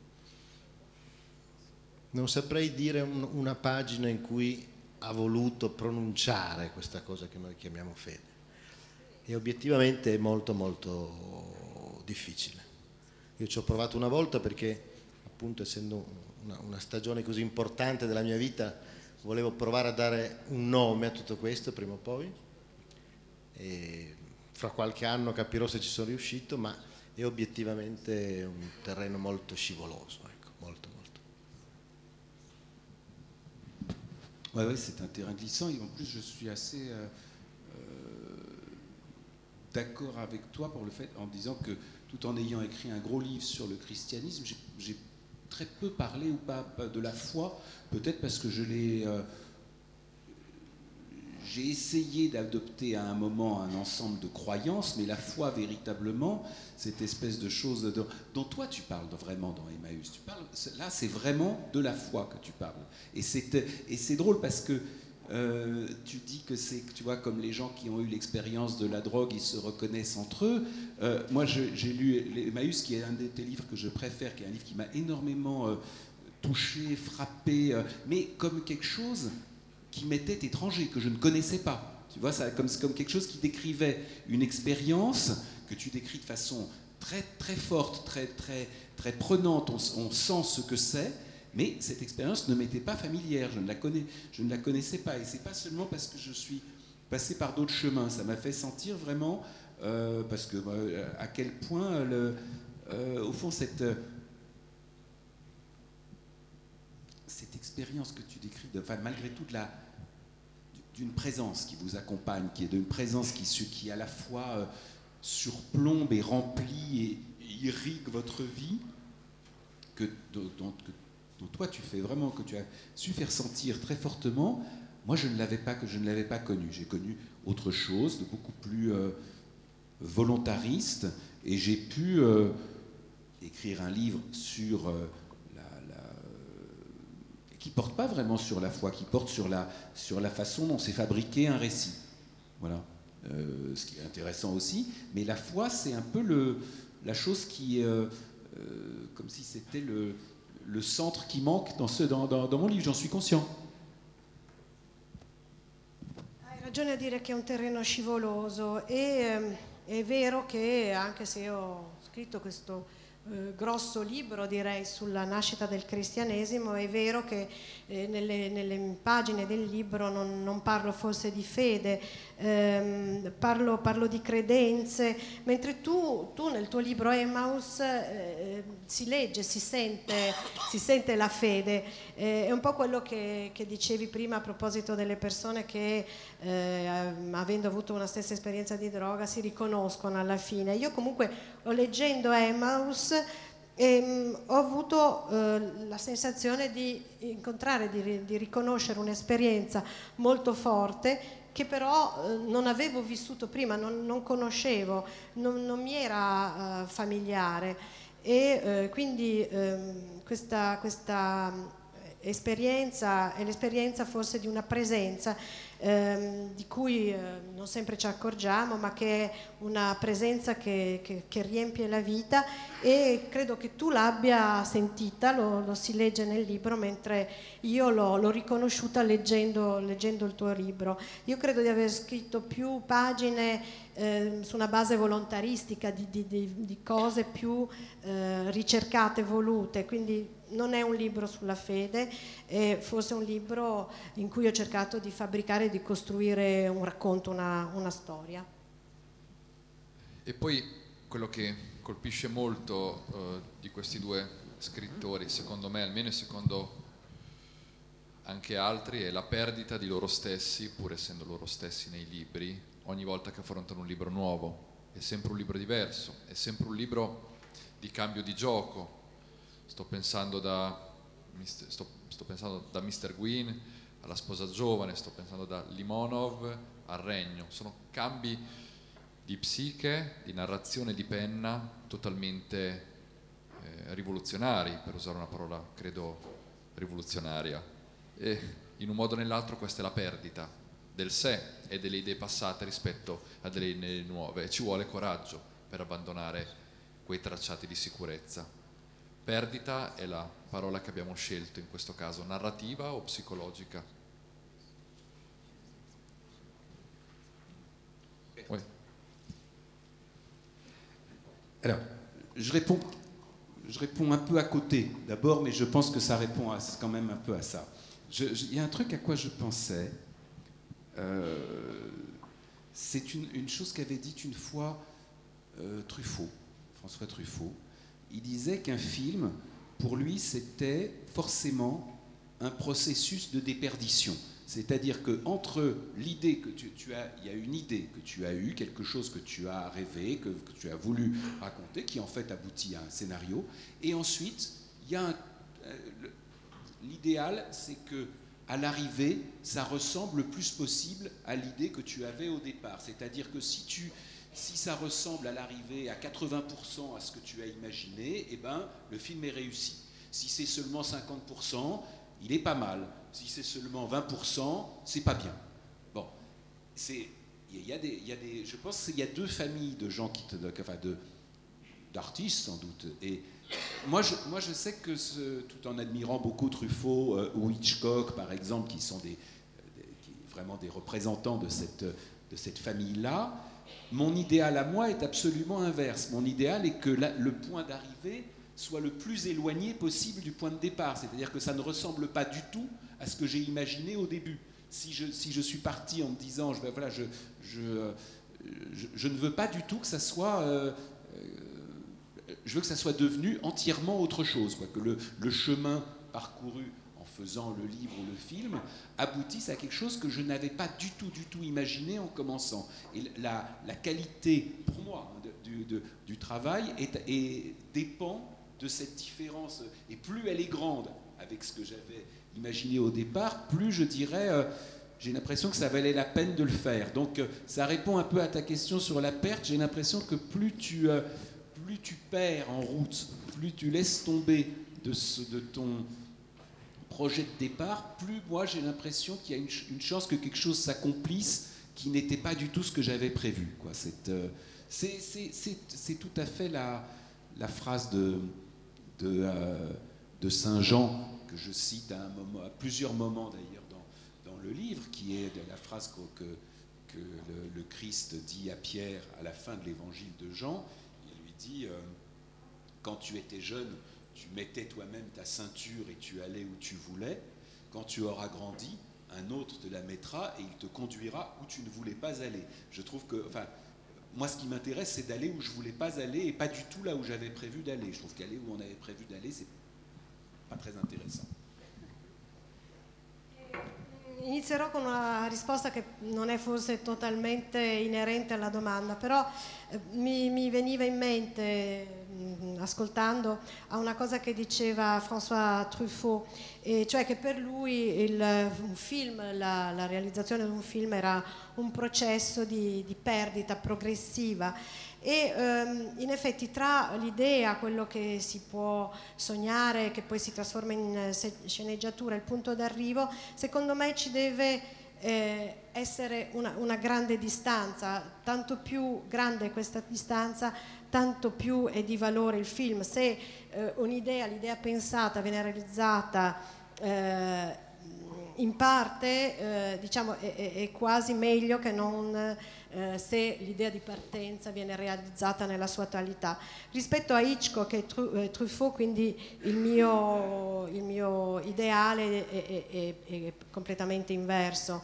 Non saprei dire un, una pagina in cui ha voluto pronunciare questa cosa che noi chiamiamo fede, e obiettivamente è molto molto difficile. Io ci ho provato una volta perché, appunto, essendo una, una stagione così importante della mia vita, volevo provare a dare un nome a tutto questo prima o poi, e fra qualche anno capirò se ci sono riuscito, ma è obiettivamente un terreno molto scivoloso, ecco, molto molto. Oui, ouais, c'est un terrain glissant, et en plus je suis assez euh, euh, d'accord avec toi pour le fait, en disant que tout en ayant écrit un gros livre sur le christianisme, j'ai très peu parlé ou pas, pas de la foi, peut-être parce que je l'ai... Euh, j'ai essayé d'adopter à un moment un ensemble de croyances, mais la foi véritablement, cette espèce de chose de, dont toi tu parles vraiment dans Emmaüs, tu parles, là c'est vraiment de la foi que tu parles. Et c'est drôle parce que euh, tu dis que c'est, tu vois, comme les gens qui ont eu l'expérience de la drogue, ils se reconnaissent entre eux. Euh, moi j'ai lu Emmaüs, qui est un de tes livres que je préfère, qui est un livre qui m'a énormément euh, touché, frappé, euh, mais comme quelque chose qui m'était étranger, que je ne connaissais pas. Tu vois, ça, comme, comme quelque chose qui décrivait une expérience que tu décris de façon très, très forte, très, très, très prenante. On, on sent ce que c'est, mais cette expérience ne m'était pas familière. Je ne la connais, je ne la connaissais pas. Et c'est pas seulement parce que je suis passé par d'autres chemins. Ça m'a fait sentir vraiment, euh, parce que euh, à quel point, le, euh, au fond, cette cette expérience que tu décris, de, enfin, malgré tout, d'une présence qui vous accompagne, qui est d'une présence qui, qui à la fois euh, surplombe et remplit et, et irrigue votre vie, que, dont, que, dont toi tu fais vraiment, que tu as su faire sentir très fortement. Moi, je ne l'avais pas, que je ne l'avais pas connu. J'ai connu autre chose, de beaucoup plus euh, volontariste, et j'ai pu euh, écrire un livre sur euh, qui ne porte pas vraiment sur la foi, qui porte sur la, sur la façon dont s'est fabriqué un récit. Voilà. euh, ce qui est intéressant aussi, mais la foi, c'est un peu le, la chose qui, euh, euh, comme si c'était le, le centre qui manque dans, ce, dans, dans, dans mon livre, j'en suis conscient. Hai ragione a dire che è un terreno scivoloso e ehm, è vero che anche se ho scritto questo eh, grosso libro, direi, sulla nascita del cristianesimo, è vero che eh, nelle, nelle pagine del libro non, non parlo forse di fede, ehm, parlo, parlo di credenze, mentre tu, tu nel tuo libro Emmaus eh, si legge, si sente, si sente la fede. Eh, è un po' quello che, che dicevi prima a proposito delle persone che eh, avendo avuto una stessa esperienza di droga si riconoscono alla fine. Io comunque leggendo Emmaus ehm, ho avuto eh, la sensazione di incontrare, di, di riconoscere un'esperienza molto forte che però eh, non avevo vissuto prima, non, non conoscevo, non, non mi era eh, familiare e eh, quindi ehm, questa, questa esperienza è l'esperienza forse di una presenza ehm, di cui eh, non sempre ci accorgiamo, ma che è una presenza che, che, che riempie la vita e credo che tu l'abbia sentita, lo, lo si legge nel libro, mentre io l'ho, l'ho riconosciuta leggendo, leggendo il tuo libro. Io credo di aver scritto più pagine eh, su una base volontaristica di, di, di, di cose più eh, ricercate, volute, quindi non è un libro sulla fede, è forse un libro in cui ho cercato di fabbricare e di costruire un racconto, una, una storia. E poi quello che colpisce molto uh, di questi due scrittori, secondo me almeno e secondo anche altri, è la perdita di loro stessi, pur essendo loro stessi nei libri, ogni volta che affrontano un libro nuovo. È sempre un libro diverso, è sempre un libro di cambio di gioco. Sto pensando da, sto, sto pensando da mister Gwyn alla sposa giovane, sto pensando da Limonov al Regno. Sono cambi di psiche, di narrazione di penna totalmente eh, rivoluzionari, per usare una parola credo rivoluzionaria. E in un modo o nell'altro questa è la perdita del sé e delle idee passate rispetto a delle idee nuove. Ci vuole coraggio per abbandonare quei tracciati di sicurezza. Perdita è la parola che abbiamo scelto in questo caso, narrativa o psicologica? Oui. Alors, je réponds, je réponds un peu à côté d'abord, mais je pense que ça répond à, quand même un peu à ça. Il y a un truc à quoi je pensais, euh, c'est une, une chose qu'avait dite une fois euh, Truffaut, François Truffaut. Il disait qu'un film, pour lui, c'était forcément un processus de déperdition. C'est-à-dire qu'entre l'idée que tu, tu as, il y a une idée que tu as eue, quelque chose que tu as rêvé, que, que tu as voulu raconter, qui en fait aboutit à un scénario, et ensuite, il y a un, euh, l'idéal, c'est que à l'arrivée, ça ressemble le plus possible à l'idée que tu avais au départ. C'est-à-dire que si tu Si ça ressemble à l'arrivée à quatre-vingts pour cent à ce que tu as imaginé, eh ben, le film est réussi. Si c'est seulement cinquante pour cent, il est pas mal. Si c'est seulement vingt pour cent, c'est pas bien. Bon, c'est, il y a des, il y a des, je pense qu'il y a deux familles de gens qui te, enfin de, d'artistes sans doute. Et moi, je, moi, je sais que ce, tout en admirant beaucoup Truffaut euh, ou Hitchcock, par exemple, qui sont des, des qui, vraiment des représentants de cette, de cette famille-là. Mon idéal à moi est absolument inverse. Mon idéal est que la, le point d'arrivée soit le plus éloigné possible du point de départ. C'est-à-dire que ça ne ressemble pas du tout à ce que j'ai imaginé au début. Si je, si je suis parti en me disant, je, voilà, je, je, je, je ne veux pas du tout que ça soit... Euh, euh, je veux que ça soit devenu entièrement autre chose, quoi, que le, le chemin parcouru en faisant le livre ou le film, aboutissent à quelque chose que je n'avais pas du tout, du tout imaginé en commençant. Et la, la qualité, pour moi, de, du, de, du travail est, est, dépend de cette différence. Et plus elle est grande avec ce que j'avais imaginé au départ, plus je dirais, euh, j'ai l'impression que ça valait la peine de le faire. Donc euh, ça répond un peu à ta question sur la perte. J'ai l'impression que plus tu, euh, plus tu perds en route, plus tu laisses tomber de, ce, de ton... projet de départ, plus moi j'ai l'impression qu'il y a une, une chance que quelque chose s'accomplisse qui n'était pas du tout ce que j'avais prévu, quoi. C'est euh, c'est tout à fait la, la phrase de, de, euh, de Saint Jean, que je cite à, un moment, à plusieurs moments d'ailleurs dans, dans le livre, qui est de la phrase que, que, que le, le Christ dit à Pierre à la fin de l'évangile de Jean. Il lui dit euh, « Quand tu étais jeune, tu mettais toi-même ta ceinture et tu allais où tu voulais. Quand tu auras grandi, un autre te la mettra et il te conduira où tu ne voulais pas aller. » Je trouve que, enfin, moi ce qui m'intéresse, c'est d'aller où je ne voulais pas aller et pas du tout là où j'avais prévu d'aller. Je trouve qu'aller où on avait prévu d'aller, c'est pas très intéressant. Inizierò con una risposta che non è forse totalmente inerente alla domanda, però eh, mi, mi veniva in mente, mh, ascoltando, a una cosa che diceva François Truffaut, e cioè che per lui il, un film, la, la realizzazione di un film era un processo di, di perdita progressiva. E ehm, in effetti tra l'idea, quello che si può sognare, che poi si trasforma in sceneggiatura, il punto d'arrivo, secondo me ci deve eh, essere una, una grande distanza. Tanto più grande è questa distanza, tanto più è di valore il film. Se eh, un'idea, l'idea pensata viene realizzata eh, in parte, eh, diciamo, è, è, è quasi meglio che non eh, se l'idea di partenza viene realizzata nella sua totalità. Rispetto a Hitchcock e Tru, eh, Truffaut, quindi il mio, il mio ideale è, è, è, è completamente inverso.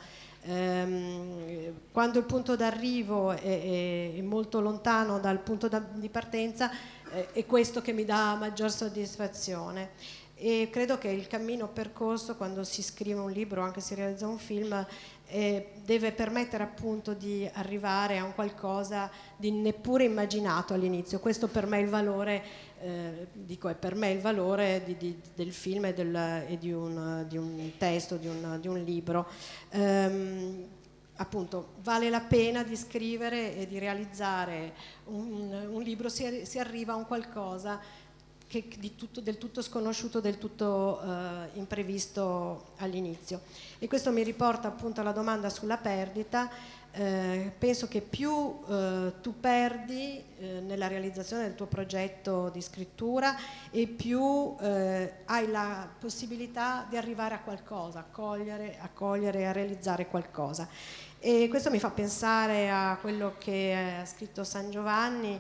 Ehm, quando il punto d'arrivo è, è, è molto lontano dal punto da, di partenza, eh, è questo che mi dà maggior soddisfazione. E credo che il cammino percorso, quando si scrive un libro o anche si realizza un film, eh, deve permettere appunto di arrivare a un qualcosa di neppure immaginato all'inizio. Questo per me è il valore, eh, dico, è per me il valore di, di, del film e, del, e di, un, di un testo, di un, di un libro. Ehm, appunto vale la pena di scrivere e di realizzare un, un libro, si, si arriva a un qualcosa che di tutto, del tutto sconosciuto, del tutto eh, imprevisto all'inizio. E questo mi riporta appunto alla domanda sulla perdita. Eh, penso che più eh, tu perdi eh, nella realizzazione del tuo progetto di scrittura e più eh, hai la possibilità di arrivare a qualcosa, a cogliere, a cogliere, a realizzare qualcosa. E questo mi fa pensare a quello che ha scritto San Giovanni,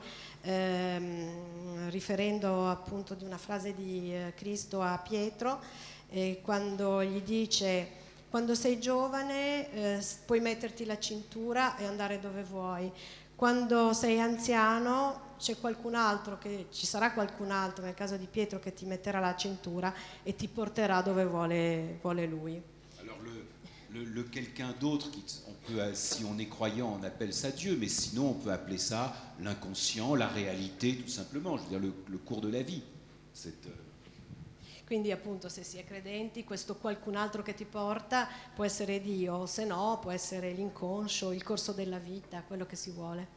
ehm, riferendo appunto di una frase di eh, Cristo a Pietro, eh, quando gli dice: quando sei giovane eh, puoi metterti la cintura e andare dove vuoi, quando sei anziano c'è qualcun altro, che, ci sarà qualcun altro, nel caso di Pietro, che ti metterà la cintura e ti porterà dove vuole, vuole lui. Alors le, le, le quelqu'un d'autre, si on est croyant, on appelle ça Dieu, mais sinon on peut appeler ça l'inconscient, la réalité, tout simplement, je veux dire le, le cours de la vie. Cette, Quindi appunto, se si è credenti, questo qualcun altro che ti porta può essere Dio, se no può essere l'inconscio, il corso della vita, quello che si vuole.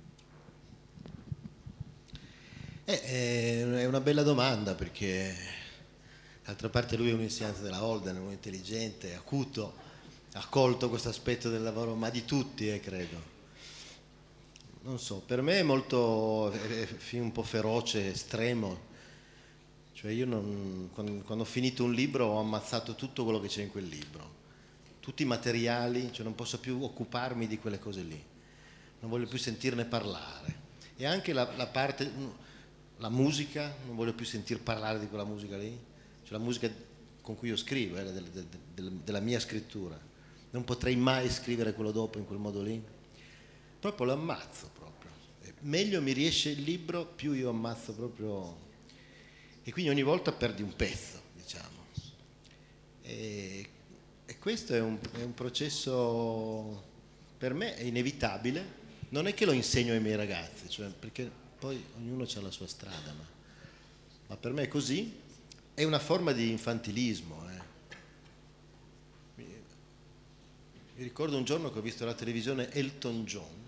Eh, è una bella domanda, perché d'altra parte lui è un insegnante della Holden, un intelligente, acuto, ha colto questo aspetto del lavoro, ma di tutti, eh, credo. Non so, per me è molto, è, è un po' feroce, estremo. Cioè io non, quando, quando ho finito un libro ho ammazzato tutto quello che c'è in quel libro, tutti i materiali, cioè non posso più occuparmi di quelle cose lì, non voglio più sentirne parlare. E anche la, la parte, la musica, non voglio più sentir parlare di quella musica lì, cioè la musica con cui io scrivo, è del, del, del, della mia scrittura. Non potrei mai scrivere quello dopo in quel modo lì, proprio lo ammazzo proprio. E meglio mi riesce il libro, più io ammazzo proprio. E quindi ogni volta perdi un pezzo, diciamo. E, e questo è un, è un processo, per me è inevitabile. Non è che lo insegno ai miei ragazzi, cioè, perché poi ognuno ha la sua strada, ma, ma per me è così. È una forma di infantilismo. Eh. Mi, mi ricordo un giorno che ho visto alla televisione Elton John,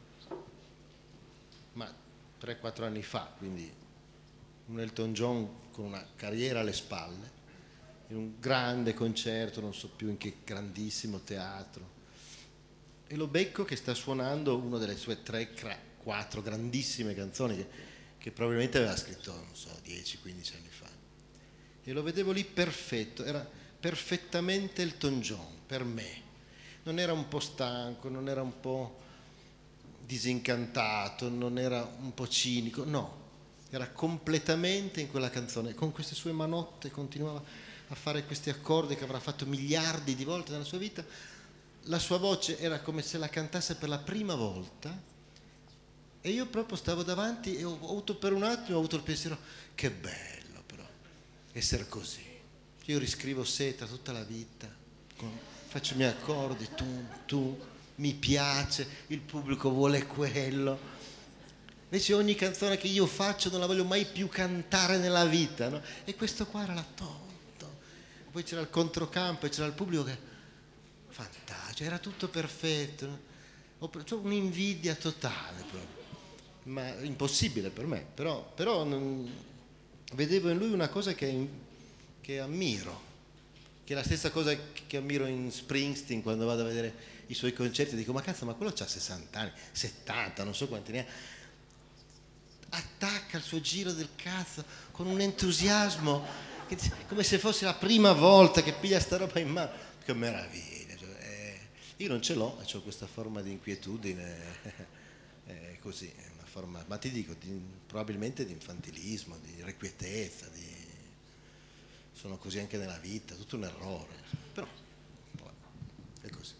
ma tre quattro anni fa, quindi un Elton John con una carriera alle spalle, in un grande concerto, non so più in che grandissimo teatro, e lo becco che sta suonando una delle sue tre, quattro grandissime canzoni che, che probabilmente aveva scritto, non so, dieci quindici anni fa. E lo vedevo lì perfetto, era perfettamente Elton John per me. Non era un po' stanco, non era un po' disincantato, non era un po' cinico, no, era completamente in quella canzone, con queste sue manotte continuava a fare questi accordi che avrà fatto miliardi di volte nella sua vita. La sua voce era come se la cantasse per la prima volta e io proprio stavo davanti e ho avuto per un attimo, ho avuto il pensiero, che bello però essere così. Io riscrivo Seta tutta la vita, con, faccio i miei accordi, tu, tu, mi piace, il pubblico vuole quello. Invece ogni canzone che io faccio non la voglio mai più cantare nella vita, no? E questo qua era la tonto. Poi c'era il controcampo e c'era il pubblico che... fantastico, era tutto perfetto, no? Ho un'invidia totale proprio. Ma impossibile per me, però, però non, vedevo in lui una cosa che, che ammiro, che è la stessa cosa che ammiro in Springsteen quando vado a vedere i suoi concerti, dico ma cazzo, ma quello c'ha sessanta anni, settanta, non so quanti ne ha, attacca il suo giro del cazzo con un entusiasmo che, come se fosse la prima volta che piglia sta roba in mano, che meraviglia, cioè, eh, io non ce l'ho, ho questa forma di inquietudine, è così, è una forma, ma ti dico, di, probabilmente di infantilismo, di irrequietezza, di, sono così anche nella vita, tutto un errore, però è così.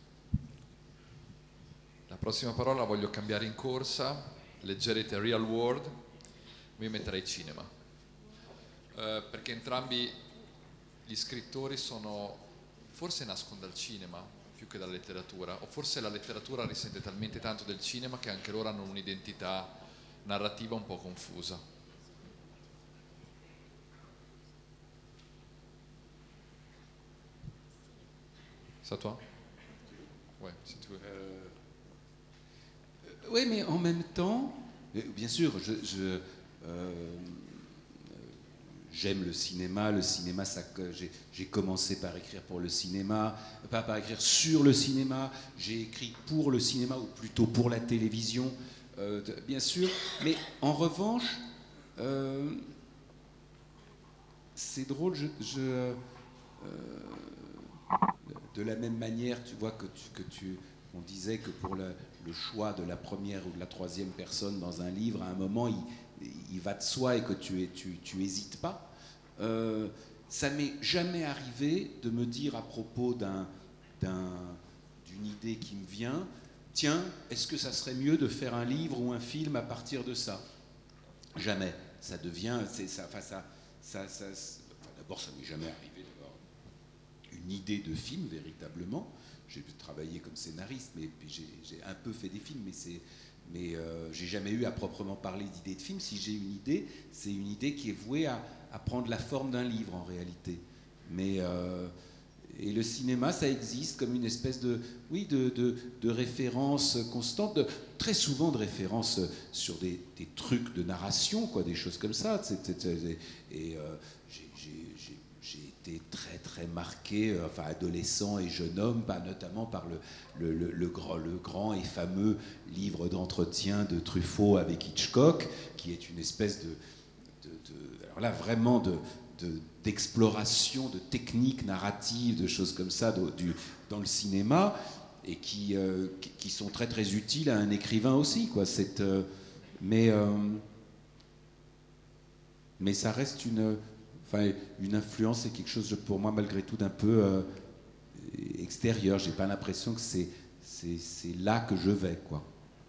La prossima parola voglio cambiare in corsa, leggerete Real World, io metterei cinema, eh, perché entrambi gli scrittori sono, forse nascono dal cinema più che dalla letteratura, o forse la letteratura risente talmente tanto del cinema che anche loro hanno un'identità narrativa un po' confusa. C'est à toi? Ouais, c'est tout. Euh, oui, mais en même temps, bien sûr, je, je, euh, j'aime le cinéma. Le cinéma, ça, j'ai, j'ai commencé par écrire pour le cinéma, pas par écrire sur le cinéma. J'ai écrit pour le cinéma, ou plutôt pour la télévision, euh, bien sûr. Mais en revanche, euh, c'est drôle, je... je euh, de la même manière, tu vois, que tu, que tu, on disait que pour le, le choix de la première ou de la troisième personne dans un livre, à un moment, il, il va de soi et que tu, tu, tu hésites pas. Euh, ça m'est jamais arrivé de me dire à propos d'un, d'un, d'une idée qui me vient, tiens, est-ce que ça serait mieux de faire un livre ou un film à partir de ça? Jamais. Ça devient, c'est ça, enfin ça, ça, ça, enfin, d'abord, ça m'est jamais arrivé une idée de film véritablement. J'ai travaillé comme scénariste, mais j'ai, j'ai un peu fait des films, mais c'est, mais euh, j'ai jamais eu à proprement parler d'idée de film. Si j'ai une idée, c'est une idée qui est vouée à, à prendre la forme d'un livre en réalité. Mais euh, et le cinéma, ça existe comme une espèce de, oui, de, de, de référence constante, de, très souvent de référence sur des, des trucs de narration, quoi, des choses comme ça. C'est, c'est, c'est, et euh, j'ai, j'ai, j'ai J'ai été très très marqué, euh, enfin adolescent et jeune homme, bah, notamment par le, le, le, le, grand, le grand et fameux livre d'entretien de Truffaut avec Hitchcock, qui est une espèce de, de, de alors là vraiment de, de, d'exploration de techniques narratives, de choses comme ça de, du, dans le cinéma, et qui, euh, qui, qui sont très très utiles à un écrivain aussi, quoi. C'est, euh, mais, euh, mais ça reste une... Enfin, une influence, c'est quelque chose, pour moi, malgré tout, d'un peu euh, extérieur. J'ai pas l'impression que c'est, c'est, c'est là que je vais, quoi.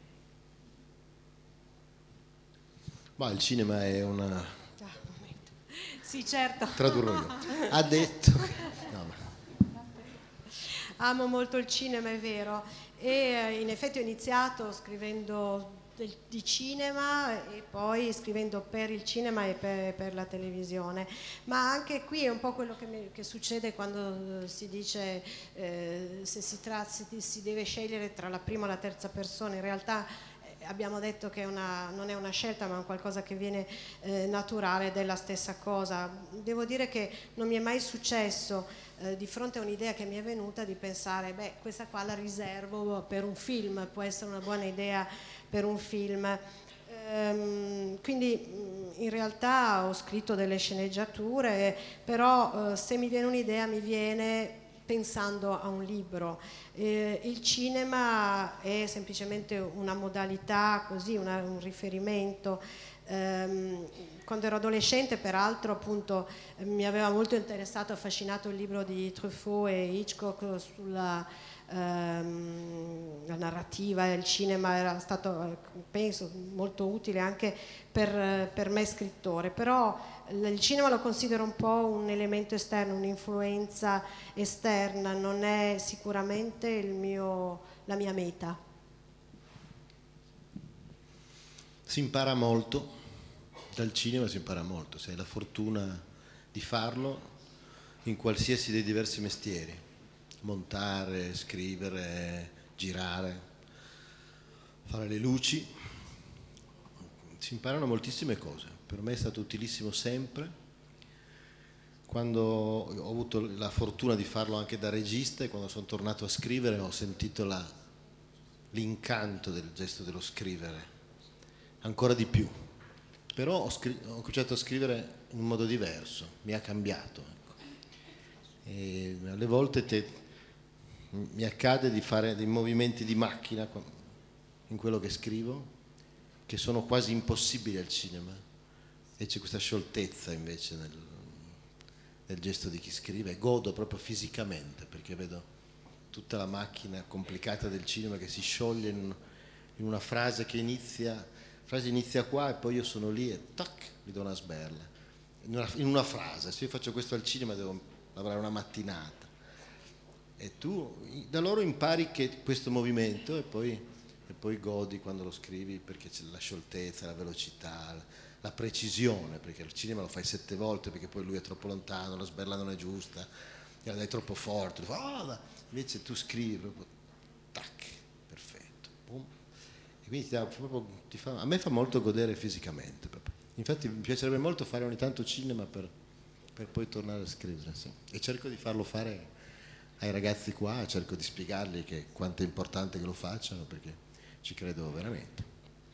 Ma il cinema è una... Ah, un momento. Sì, certo. Tradurrò io. Ha detto... No, ma... Amo molto il cinema, è vero. E in effetti ho iniziato scrivendo del, di cinema e poi scrivendo per il cinema e per, per la televisione, ma anche qui è un po' quello che, mi, che succede quando si dice eh, se si, tra, si, si deve scegliere tra la prima e la terza persona. In realtà abbiamo detto che è una, non è una scelta ma è qualcosa che viene eh, naturale della stessa cosa. Devo dire che non mi è mai successo eh, di fronte a un'idea che mi è venuta di pensare beh questa qua la riservo per un film, può essere una buona idea per un film. Ehm, quindi in realtà ho scritto delle sceneggiature, però eh, se mi viene un'idea mi viene pensando a un libro. Eh, il cinema è semplicemente una modalità, così, una, un riferimento. Eh, quando ero adolescente, peraltro, appunto, eh, mi aveva molto interessato, affascinato il libro di Truffaut e Hitchcock sulla ehm, la narrativa, il cinema era stato, penso, molto utile anche per, per me scrittore, però il cinema lo considero un po' un elemento esterno, un'influenza esterna, non è sicuramente il mio, la mia meta. Si impara molto, dal cinema si impara molto, se hai la fortuna di farlo in qualsiasi dei diversi mestieri, montare, scrivere, girare, fare le luci, si imparano moltissime cose. Per me è stato utilissimo sempre. Quando ho avuto la fortuna di farlo anche da regista e quando sono tornato a scrivere ho sentito la, l'incanto del gesto dello scrivere, ancora di più. Però ho, ho cominciato a scrivere in un modo diverso, mi ha cambiato. Ecco. E alle volte te, mi accade di fare dei movimenti di macchina in quello che scrivo che sono quasi impossibili al cinema. E c'è questa scioltezza invece nel, nel gesto di chi scrive, e godo proprio fisicamente perché vedo tutta la macchina complicata del cinema che si scioglie in, in una frase che inizia, la frase inizia qua e poi io sono lì e tac, mi do una sberla in una, in una frase. Se io faccio questo al cinema devo lavorare una mattinata e tu da loro impari che questo movimento e poi, e poi godi quando lo scrivi perché c'è la scioltezza, la velocità, la precisione, perché il cinema lo fai sette volte perché poi lui è troppo lontano, la sberla non è giusta, la dai troppo forte, oh, invece tu scrivi proprio, tac, perfetto, boom. E quindi ti dà, proprio, ti fa, a me fa molto godere fisicamente proprio. Infatti mi piacerebbe molto fare ogni tanto cinema per, per poi tornare a scrivere, sì. E cerco di farlo fare ai ragazzi qua, cerco di spiegargli che quanto è importante che lo facciano perché ci credo veramente.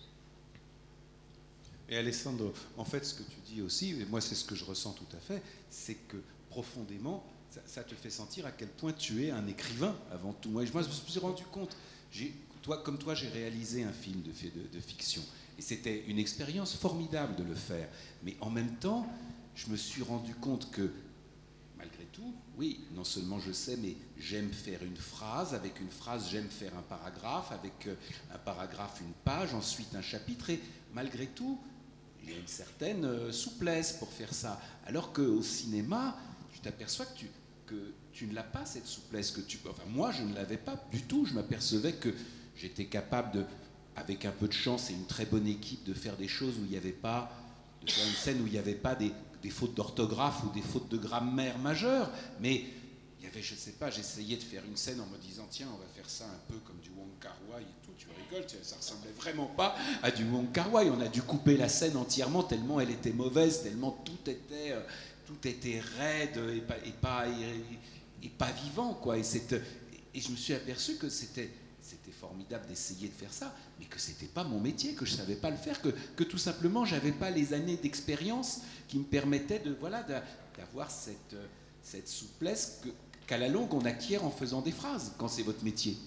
Et Alessandro, en fait, ce que tu dis aussi, et moi c'est ce que je ressens tout à fait, c'est que profondément, ça, ça te fait sentir à quel point tu es un écrivain avant tout. Moi, moi je me suis rendu compte, toi, comme toi, j'ai réalisé un film de, de, de fiction, et c'était une expérience formidable de le faire. Mais en même temps, je me suis rendu compte que, malgré tout, oui, non seulement je sais, mais j'aime faire une phrase, avec une phrase, j'aime faire un paragraphe, avec un paragraphe, une page, ensuite un chapitre, et malgré tout, il y a une certaine souplesse pour faire ça. Alors qu'au cinéma, tu t'aperçois que tu, que tu ne l'as pas, cette souplesse. Que tu, enfin, moi, je ne l'avais pas du tout. Je m'apercevais que j'étais capable, de, avec un peu de chance et une très bonne équipe, de faire des choses où il n'y avait pas, de faire une scène où il n'y avait pas des, des fautes d'orthographe ou des fautes de grammaire majeures. Mais il y avait, je ne sais pas, j'essayais de faire une scène en me disant, tiens, on va faire ça un peu comme du Wong Kar-wai et tout. Tu rigoles, ça ressemblait vraiment pas à du Wong Kar-wai. On a dû couper la scène entièrement tellement elle était mauvaise, tellement tout était, euh, tout était raide et pas, et pas, et, et pas vivant, quoi. Et, et je me suis aperçu que c'était, c'était formidable d'essayer de faire ça, mais que c'était pas mon métier, que je savais pas le faire, que, que tout simplement j'avais pas les années d'expérience qui me permettaient de, voilà, de, d'avoir cette, cette souplesse que, qu'à la longue on acquiert en faisant des phrases quand c'est votre métier.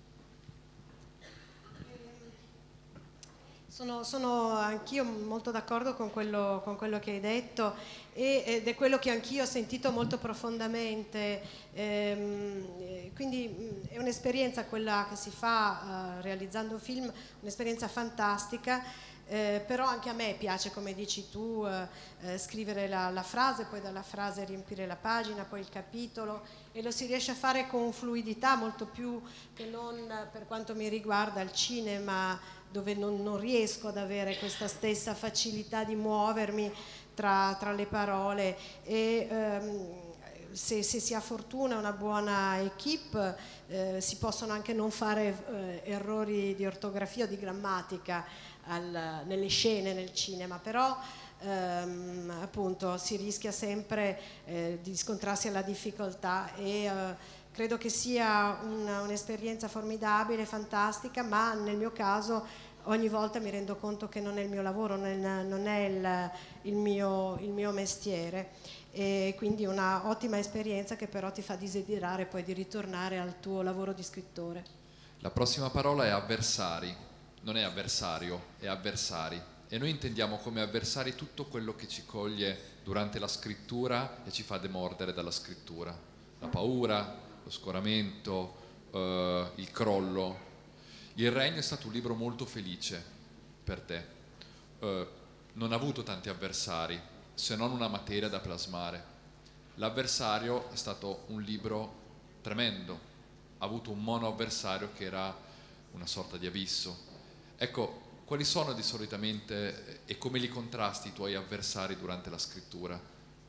Sono, sono anch'io molto d'accordo con quello, con quello che hai detto e, ed è quello che anch'io ho sentito molto profondamente, ehm, quindi mh, è un'esperienza quella che si fa uh, realizzando un film, un'esperienza fantastica, eh, però anche a me piace, come dici tu, eh, eh, scrivere la, la frase, poi dalla frase riempire la pagina, poi il capitolo, e lo si riesce a fare con fluidità molto più che non, per quanto mi riguarda, il cinema, dove non, non riesco ad avere questa stessa facilità di muovermi tra, tra le parole. E, ehm, se, se si ha fortuna e una buona equipe eh, si possono anche non fare eh, errori di ortografia o di grammatica al, nelle scene, nel cinema, però ehm, appunto si rischia sempre eh, di scontrarsi alla difficoltà e eh, credo che sia un'esperienza formidabile, fantastica, ma nel mio caso ogni volta mi rendo conto che non è il mio lavoro, non è, non è il, il, mio, il mio mestiere, e quindi una ottima esperienza che però ti fa desiderare poi di ritornare al tuo lavoro di scrittore. La prossima parola è avversari, non è avversario, è avversari, e noi intendiamo come avversari tutto quello che ci coglie durante la scrittura e ci fa demordere dalla scrittura, la paura, lo scoramento, eh, il crollo. Il Regno è stato un libro molto felice per te, eh, non ha avuto tanti avversari se non una materia da plasmare. L'avversario è stato un libro tremendo, ha avuto un mono avversario che era una sorta di abisso. Ecco, quali sono di solitamente e come li contrasti i tuoi avversari durante la scrittura?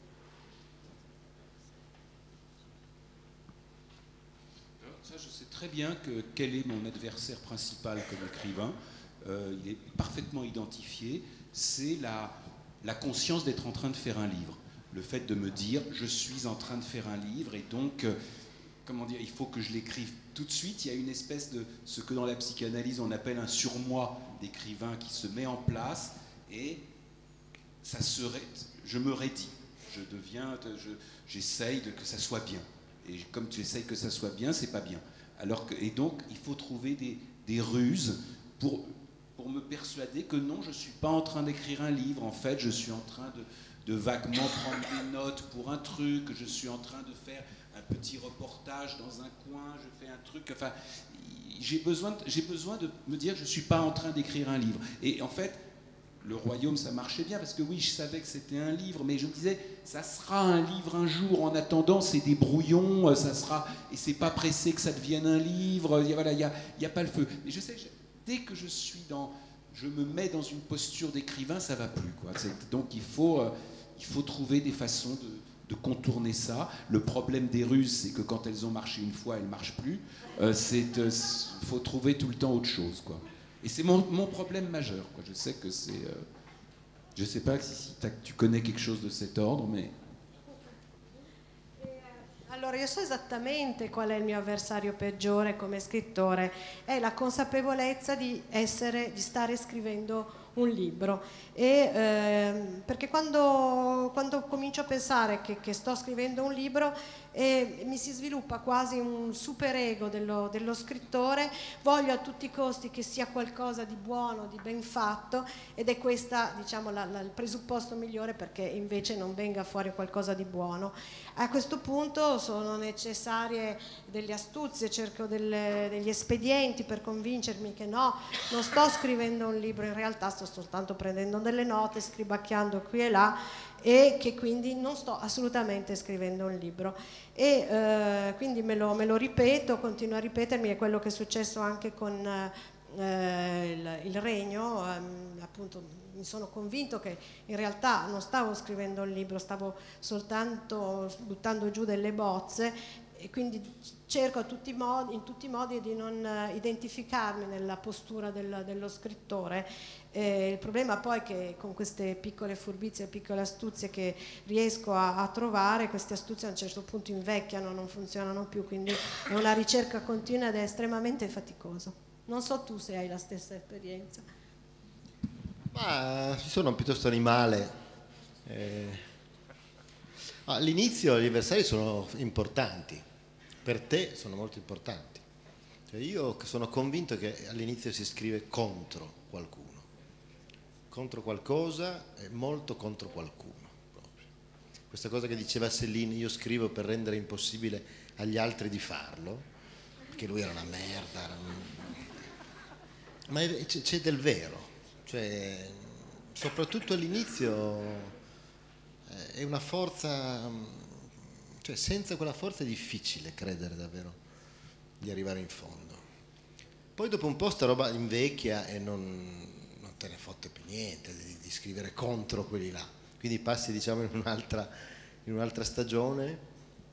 Ça, je sais très bien que, quel est mon adversaire principal comme écrivain. Euh, il est parfaitement identifié. C'est la, la conscience d'être en train de faire un livre. Le fait de me dire, je suis en train de faire un livre et donc, euh, comment dire, il faut que je l'écrive tout de suite. Il y a une espèce de, ce que dans la psychanalyse on appelle un surmoi d'écrivain qui se met en place et ça serait, je me raidis. Je deviens, je, j'essaye de que ça soit bien. Et comme tu essayes que ça soit bien, c'est pas bien. Alors que, et donc, il faut trouver des, des ruses pour, pour me persuader que non, je ne suis pas en train d'écrire un livre. En fait, je suis en train de, de vaguement prendre des notes pour un truc. Je suis en train de faire un petit reportage dans un coin. Je fais un truc. Enfin, j'ai besoin, j'ai besoin de me dire que je ne suis pas en train d'écrire un livre. Et en fait, Le Royaume, ça marchait bien, parce que oui, je savais que c'était un livre, mais je me disais, ça sera un livre un jour, en attendant, c'est des brouillons, ça sera, et c'est pas pressé que ça devienne un livre, il voilà, n'y a, y a pas le feu. Mais je sais, dès que je suis dans, je me mets dans une posture d'écrivain, ça va plus, quoi. Donc il faut, euh, il faut trouver des façons de, de contourner ça. Le problème des ruses, c'est que quand elles ont marché une fois, elles ne marchent plus. Euh, c'est, euh, faut trouver tout le temps autre chose, quoi. Et c'est mon, mon problème majeur, quoi. Je sais que c'est... Euh, je ne sais pas si, si tu connais quelque chose de cet ordre, mais... Allora, io so esattamente qual è il mio avversario peggiore come scrittore, è la consapevolezza di essere, di stare scrivendo un libro, e, eh, perché quando, quando comincio a pensare che, che sto scrivendo un libro e mi si sviluppa quasi un superego dello, dello scrittore, voglio a tutti i costi che sia qualcosa di buono, di ben fatto, ed è questa, diciamo, la, la, il presupposto migliore perché invece non venga fuori qualcosa di buono. A questo punto sono necessarie delle astuzie, cerco delle, degli espedienti per convincermi che no, non sto scrivendo un libro, in realtà sto soltanto prendendo delle note, scribacchiando qui e là, e che quindi non sto assolutamente scrivendo un libro. E eh, quindi me lo, me lo ripeto, continuo a ripetermi, è quello che è successo anche con eh, il, il Regno, ehm, appunto mi sono convinto che in realtà non stavo scrivendo un libro, stavo soltanto buttando giù delle bozze, e quindi cerco a tutti i modi, in tutti i modi di non identificarmi nella postura del, dello scrittore. Eh, il problema poi è che con queste piccole furbizie, piccole astuzie che riesco a, a trovare, queste astuzie a un certo punto invecchiano, non funzionano più, quindi è una ricerca continua ed è estremamente faticoso. Non so tu se hai la stessa esperienza. Ma sono piuttosto animale. Eh, all'inizio gli avversari sono importanti, per te sono molto importanti. Cioè io sono convinto che all'inizio si scrive contro qualcuno, contro qualcosa e molto contro qualcuno. Proprio. Questa cosa che diceva Céline, io scrivo per rendere impossibile agli altri di farlo, perché lui era una merda, era un... ma c'è del vero. Cioè, soprattutto all'inizio è una forza, cioè senza quella forza è difficile credere davvero di arrivare in fondo. Poi dopo un po' sta roba invecchia e non, non te ne fotte più niente di, di scrivere contro quelli là, quindi passi, diciamo, in un'altra, in un'altra stagione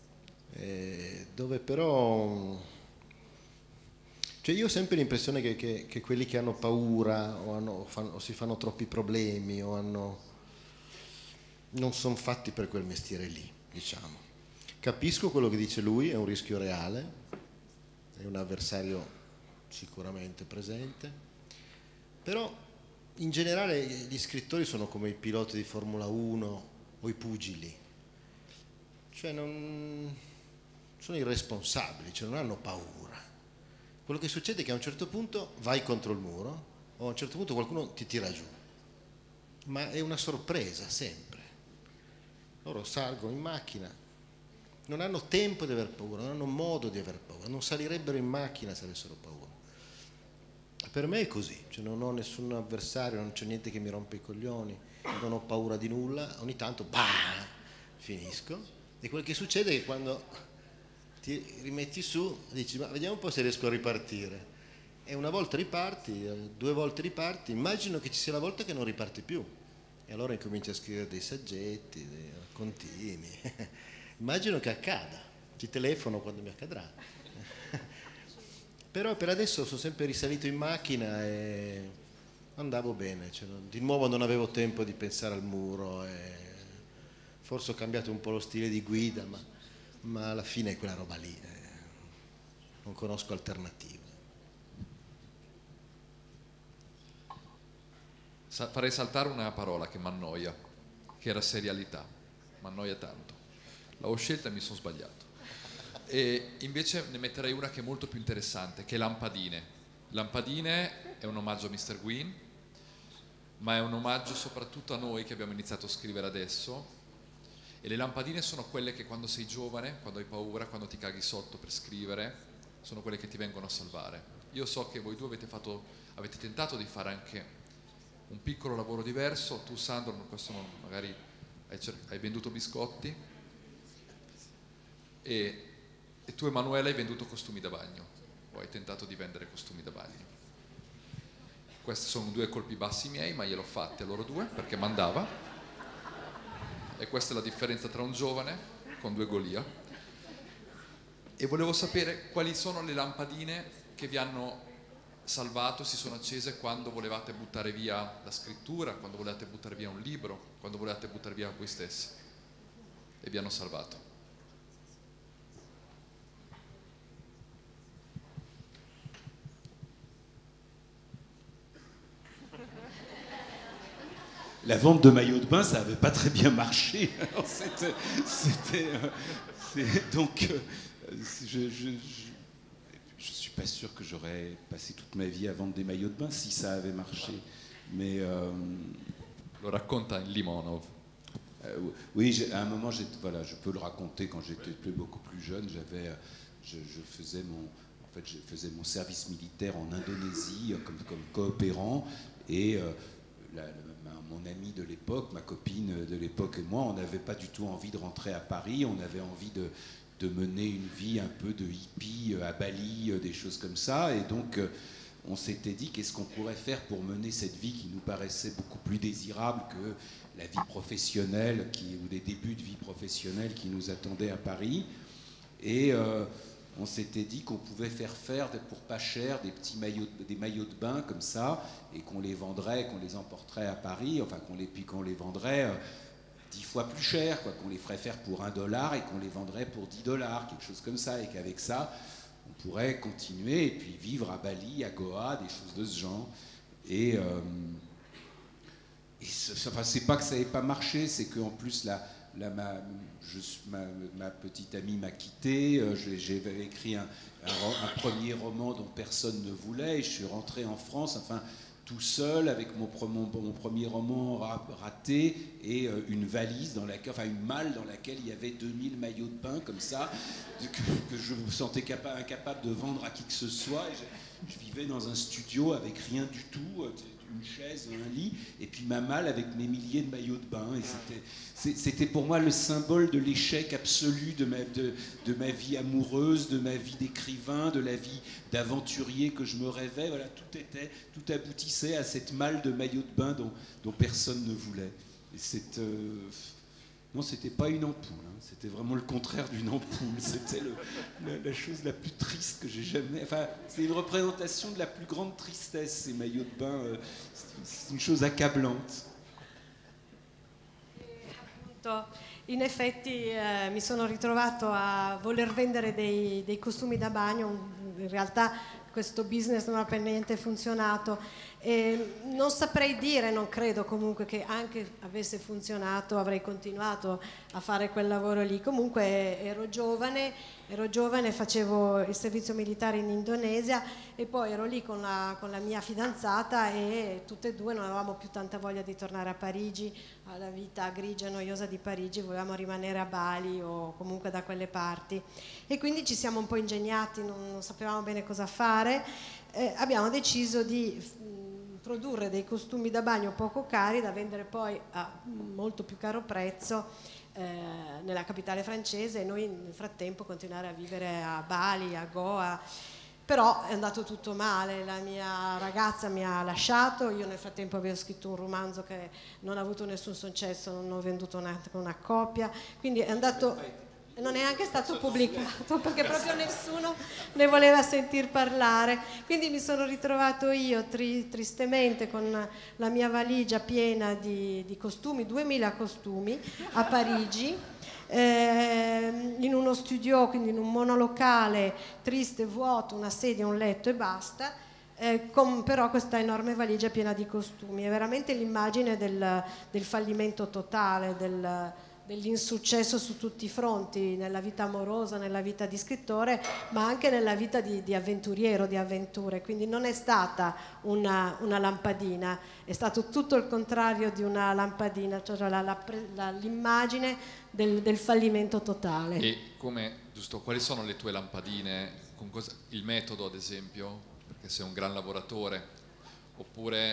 eh, dove però... Cioè io ho sempre l'impressione che, che, che quelli che hanno paura o, hanno, o, fanno, o si fanno troppi problemi o hanno, non sono fatti per quel mestiere lì, diciamo. Capisco quello che dice lui, è un rischio reale, è un avversario sicuramente presente, però in generale gli scrittori sono come i piloti di Formula uno o i pugili, cioè non, sono irresponsabili, cioè non hanno paura. Quello che succede è che a un certo punto vai contro il muro o a un certo punto qualcuno ti tira giù, ma è una sorpresa sempre. Loro salgono in macchina, non hanno tempo di aver paura, non hanno modo di aver paura, non salirebbero in macchina se avessero paura. Per me è così, cioè non ho nessun avversario, non c'è niente che mi rompe i coglioni, non ho paura di nulla, ogni tanto bah, finisco e quel che succede è che quando ti rimetti su, dici ma vediamo un po' se riesco a ripartire e una volta riparti, due volte riparti, immagino che ci sia la volta che non riparti più e allora incominci a scrivere dei saggetti, dei raccontini, immagino che accada, ti telefono quando mi accadrà, però per adesso sono sempre risalito in macchina e andavo bene, cioè, di nuovo non avevo tempo di pensare al muro e forse ho cambiato un po' lo stile di guida, ma ma alla fine è quella roba lì, eh, non conosco alternative. Sa- farei saltare una parola che mi annoia, che era serialità, mi annoia tanto. L'ho scelta e mi sono sbagliato. E invece ne metterei una che è molto più interessante, che è Lampadine. Lampadine è un omaggio a mister Gwyn, ma è un omaggio soprattutto a noi che abbiamo iniziato a scrivere adesso. E le lampadine sono quelle che quando sei giovane, quando hai paura, quando ti caghi sotto per scrivere, sono quelle che ti vengono a salvare. Io so che voi due avete, fatto, avete tentato di fare anche un piccolo lavoro diverso. Tu, Sandro, questo non, magari hai, hai venduto biscotti e, e tu, Emanuele, hai venduto costumi da bagno o hai tentato di vendere costumi da bagno. Questi sono due colpi bassi miei, ma gliel'ho fatti a loro due perché mandava. E questa è la differenza tra un giovane con due Golia. E volevo sapere quali sono le lampadine che vi hanno salvato, si sono accese quando volevate buttare via la scrittura, quando volevate buttare via un libro, quando volevate buttare via voi stessi e vi hanno salvato. La vente de maillots de bain, ça n'avait pas très bien marché. Alors c'était, c'était, euh, donc, euh, je ne suis pas sûr que j'aurais passé toute ma vie à vendre des maillots de bain si ça avait marché. Mais euh, Lo racconta in Limonov. Euh, oui, à un moment, voilà, je peux le raconter. Quand j'étais beaucoup plus jeune, j'avais, je, je faisais mon, en fait, je faisais mon service militaire en Indonésie comme, comme coopérant et euh, la, la, ma, mon ami de l'époque, ma copine de l'époque et moi, on n'avait pas du tout envie de rentrer à Paris. On avait envie de, de mener une vie un peu de hippie à Bali, des choses comme ça, et donc on s'était dit qu'est-ce qu'on pourrait faire pour mener cette vie qui nous paraissait beaucoup plus désirable que la vie professionnelle qui, ou les débuts de vie professionnelle qui nous attendaient à Paris. Et euh, on s'était dit qu'on pouvait faire faire pour pas cher des petits maillots, des maillots de bain comme ça, et qu'on les vendrait, qu'on les emporterait à Paris, enfin qu'on les, puis qu'on les vendrait euh, dix fois plus cher, quoi, qu'on les ferait faire pour un dollar et qu'on les vendrait pour dix dollars, quelque chose comme ça, et qu'avec ça, on pourrait continuer et puis vivre à Bali, à Goa, des choses de ce genre. Et, euh, et enfin, c'est pas que ça n'ait pas marché, c'est qu'en plus, la, la, ma, je, ma, ma petite amie m'a quitté, euh, j'avais écrit un, un, un premier roman dont personne ne voulait, et je suis rentré en France, enfin, tout seul, avec mon, mon, mon premier roman raté et euh, une valise, dans laquelle, enfin une malle dans laquelle il y avait deux mille maillots de bain, comme ça, que, que je me sentais capa, incapable de vendre à qui que ce soit. Et je, je vivais dans un studio avec rien du tout, une chaise, un lit, et puis ma malle avec mes milliers de maillots de bain. Et c'était pour moi le symbole de l'échec absolu de ma, de, de ma vie amoureuse, de ma vie d'écrivain, de la vie d'aventurier que je me rêvais. Voilà, tout était, tout aboutissait à cette malle de maillots de bain dont, dont personne ne voulait. Et c'est, euh, Non, c'était pas une ampoule, hein. C'était vraiment le contraire d'une ampoule. C'était le, la, la chose la plus triste que j'ai jamais... Enfin, c'est une représentation de la plus grande tristesse, ces maillots de bain. Euh, c'est une chose accablante. In effetti eh, mi sono ritrovato a voler vendere dei, dei costumi da bagno, in realtà questo business non ha per niente funzionato. E non saprei dire, non credo comunque che anche avesse funzionato avrei continuato a fare quel lavoro lì. Comunque ero giovane, ero giovane, facevo il servizio militare in Indonesia e poi ero lì con la, con la mia fidanzata e tutte e due non avevamo più tanta voglia di tornare a Parigi, alla vita grigia e noiosa di Parigi, volevamo rimanere a Bali o comunque da quelle parti. E quindi ci siamo un po' ingegnati, non, non sapevamo bene cosa fare. Eh, abbiamo deciso di produrre dei costumi da bagno poco cari da vendere poi a molto più caro prezzo eh, nella capitale francese e noi nel frattempo continuare a vivere a Bali, a Goa. Però è andato tutto male, la mia ragazza mi ha lasciato, io nel frattempo avevo scritto un romanzo che non ha avuto nessun successo, non ho venduto una, una copia, quindi è andato... non è neanche stato pubblicato perché proprio nessuno ne voleva sentir parlare, quindi mi sono ritrovato io tri, tristemente con la mia valigia piena di, di costumi, duemila costumi a Parigi, eh, in uno studio, quindi in un monolocale triste, vuoto, una sedia, un letto e basta, eh, con però questa enorme valigia piena di costumi. È veramente l'immagine del, del fallimento totale, del dell'insuccesso su tutti i fronti, nella vita amorosa, nella vita di scrittore, ma anche nella vita di, di avventuriero, di avventure. Quindi non è stata una, una lampadina, è stato tutto il contrario di una lampadina, cioè la, la, la, l'immagine del, del fallimento totale. E come, giusto, quali sono le tue lampadine? Con cosa, il metodo, ad esempio, perché sei un gran lavoratore, oppure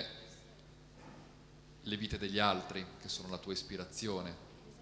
le vite degli altri, che sono la tua ispirazione?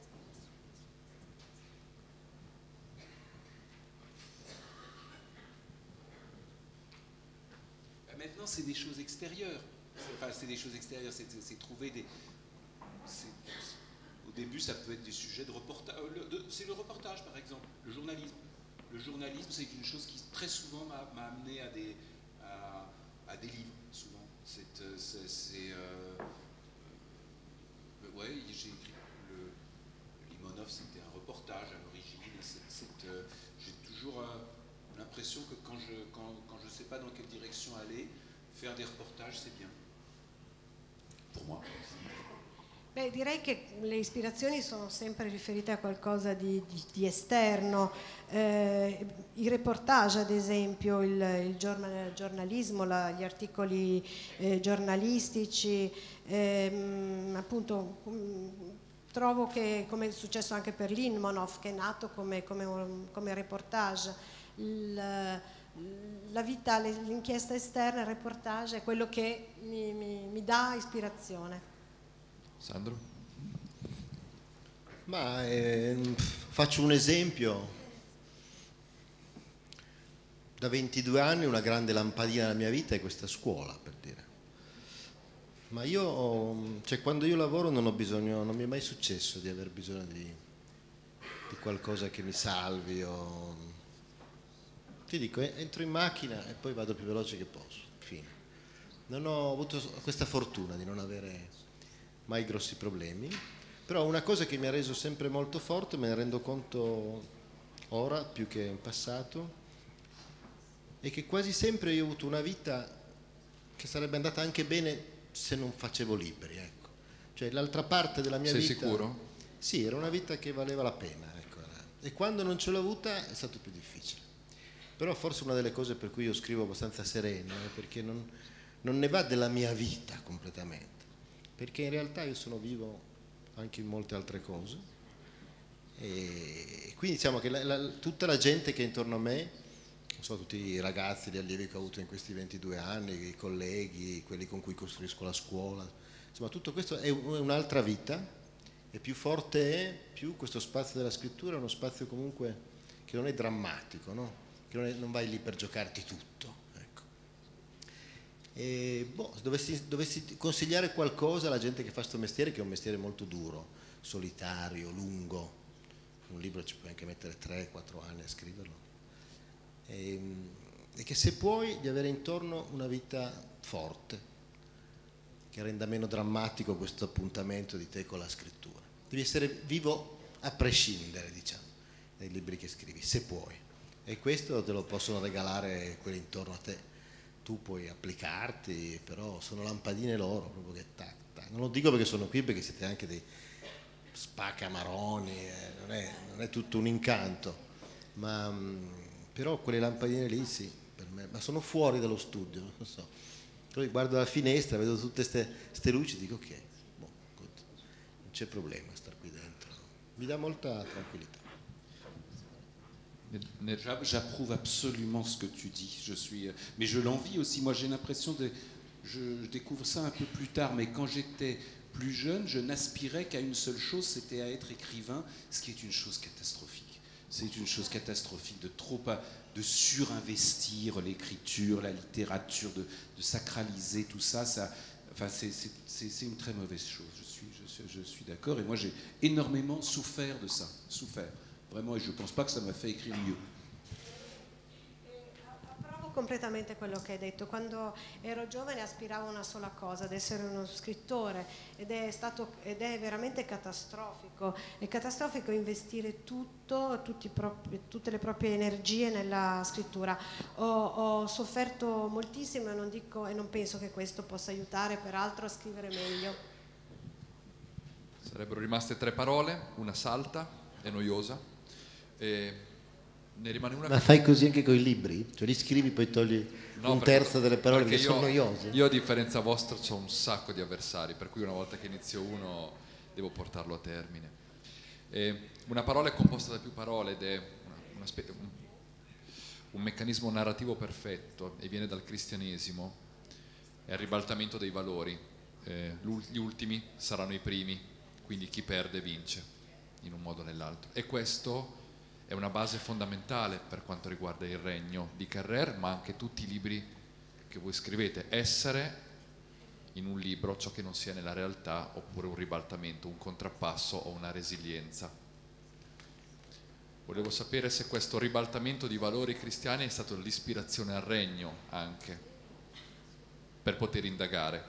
Maintenant, c'est des choses extérieures. Enfin, c'est des choses extérieures, c'est, c'est trouver des... C'est, au début, ça peut être des sujets de reportage. De, c'est le reportage, par exemple, le journalisme. Le journalisme, c'est une chose qui, très souvent, m'a, m'a amené à des, à, à des livres, souvent. C'est... c'est, c'est euh, euh, ouais, j'ai écrit... Le, Limonov, c'était un reportage à l'origine. C'est, c'est, euh, j'ai toujours... Euh, l'impression que quand je quand, quand je sais pas dans quelle direction aller, faire des reportages c'est bien. Pour moi. Beh, direi che le ispirazioni sono sempre riferite a qualcosa di, di, di esterno. Eh, I reportage, ad esempio, il, il giornalismo, la, gli articoli eh, giornalistici, ehm, appunto. Trovo che, come è successo anche per Limonov, che è nato come, come, come reportage, il, la vita, l'inchiesta esterna, il reportage è quello che mi, mi, mi dà ispirazione. Sandro? Ma eh, faccio un esempio. Da ventidue anni una grande lampadina nella mia vita è questa scuola, per dire. Ma io, cioè, quando io lavoro non ho bisogno, non mi è mai successo di aver bisogno di, di qualcosa che mi salvi o... Ti dico, entro in macchina e poi vado più veloce che posso, fine. Non ho avuto questa fortuna di non avere mai grossi problemi, però una cosa che mi ha reso sempre molto forte, me ne rendo conto ora più che in passato, è che quasi sempre io ho avuto una vita che sarebbe andata anche bene se non facevo libri, ecco. Cioè l'altra parte della mia Sei vita... Sei sicuro? Sì, era una vita che valeva la pena, ecco. E quando non ce l'ho avuta è stato più difficile. Però forse una delle cose per cui io scrivo abbastanza sereno è perché non, non ne va della mia vita completamente, perché in realtà io sono vivo anche in molte altre cose e quindi diciamo che la, la, tutta la gente che è intorno a me, non so, tutti i ragazzi, gli allievi che ho avuto in questi ventidue anni, i colleghi, quelli con cui costruisco la scuola, insomma tutto questo è un'altra vita e più forte è, più questo spazio della scrittura è uno spazio comunque che non è drammatico, no? Che non, è, non vai lì per giocarti tutto, ecco. E boh, se dovessi, dovessi consigliare qualcosa alla gente che fa questo mestiere, che è un mestiere molto duro, solitario, lungo. Un libro ci puoi anche mettere tre quattro anni a scriverlo. E, e che se puoi di avere intorno una vita forte, che renda meno drammatico questo appuntamento di te con la scrittura. Devi essere vivo a prescindere, diciamo, dai libri che scrivi, se puoi. E questo te lo possono regalare quelli intorno a te. Tu puoi applicarti, però sono lampadine loro, proprio che tac, tac. Non lo dico perché sono qui, perché siete anche dei spaccamaroni, eh, non, è, non è tutto un incanto, ma mh, però quelle lampadine lì sì, per me, ma sono fuori dallo studio, non so. Poi guardo la finestra, vedo tutte queste luci, dico ok, boh, good. Non c'è problema star qui dentro, mi dà molta tranquillità. J'approuve absolument ce que tu dis, je suis, mais je l'envie aussi. Moi, j'ai l'impression de, je, je découvre ça un peu plus tard, mais quand j'étais plus jeune, je n'aspirais qu'à une seule chose, c'était à être écrivain, ce qui est une chose catastrophique. C'est une chose catastrophique de trop, de surinvestir l'écriture, la littérature, de, de sacraliser tout ça. Ça, enfin, c'est une très mauvaise chose. Je suis, je suis, je suis d'accord. Et moi, j'ai énormément souffert de ça, souffert. Vraiment, et je ne pense pas que ça m'a fait écrire mieux. Approvo completamente quello che hai detto. Quando ero giovane aspiravo a una sola cosa, ad essere uno scrittore, ed è stato ed è veramente catastrofico. È catastrofico investire tutto, tutti propri, tutte le proprie energie nella scrittura. Ho, ho sofferto moltissimo e non dico e non penso che questo possa aiutare peraltro a scrivere meglio. Sarebbero rimaste tre parole, una salta e noiosa. E ne rimane una. Ma fai così anche con i libri? Cioè li scrivi poi togli no, un perché, terzo delle parole che io, sono noiose? Io a differenza vostra ho un sacco di avversari, per cui una volta che inizio uno devo portarlo a termine. E una parola è composta da più parole ed è una, una spe- un, un meccanismo narrativo perfetto e viene dal cristianesimo, è il ribaltamento dei valori. Eh, gli ultimi saranno i primi, quindi chi perde vince in un modo o nell'altro. E questo è una base fondamentale per quanto riguarda il regno di Carrère, ma anche tutti i libri che voi scrivete. Essere in un libro ciò che non sia nella realtà, oppure un ribaltamento, un contrappasso o una resilienza. Volevo sapere se questo ribaltamento di valori cristiani è stato l'ispirazione al regno anche, per poter indagare.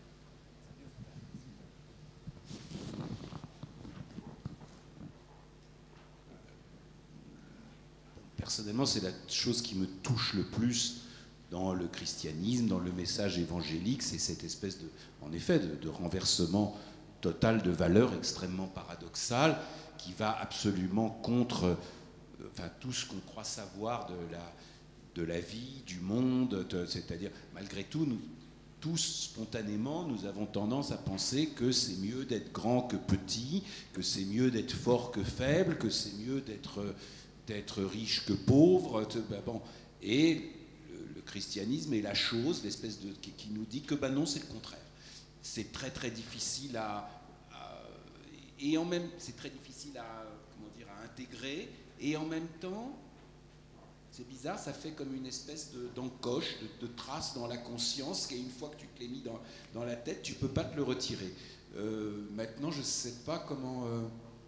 Personnellement, c'est la chose qui me touche le plus dans le christianisme, dans le message évangélique, c'est cette espèce de, en effet, de, de renversement total de valeurs extrêmement paradoxales qui va absolument contre enfin, tout ce qu'on croit savoir de la, de la vie, du monde, c'est-à-dire, malgré tout, nous, tous, spontanément, nous avons tendance à penser que c'est mieux d'être grand que petit, que c'est mieux d'être fort que faible, que c'est mieux d'être... d'être riche que pauvre, ben bon, et le, le christianisme est la chose, l'espèce de qui, qui nous dit que ben non, c'est le contraire. C'est très très difficile à, à et en même c'est très difficile à comment dire à intégrer et en même temps c'est bizarre, ça fait comme une espèce de d'encoche, de, de trace dans la conscience, et une fois que tu te l'es mis dans, dans la tête, tu peux pas te le retirer. Euh, maintenant, je sais pas comment. Euh,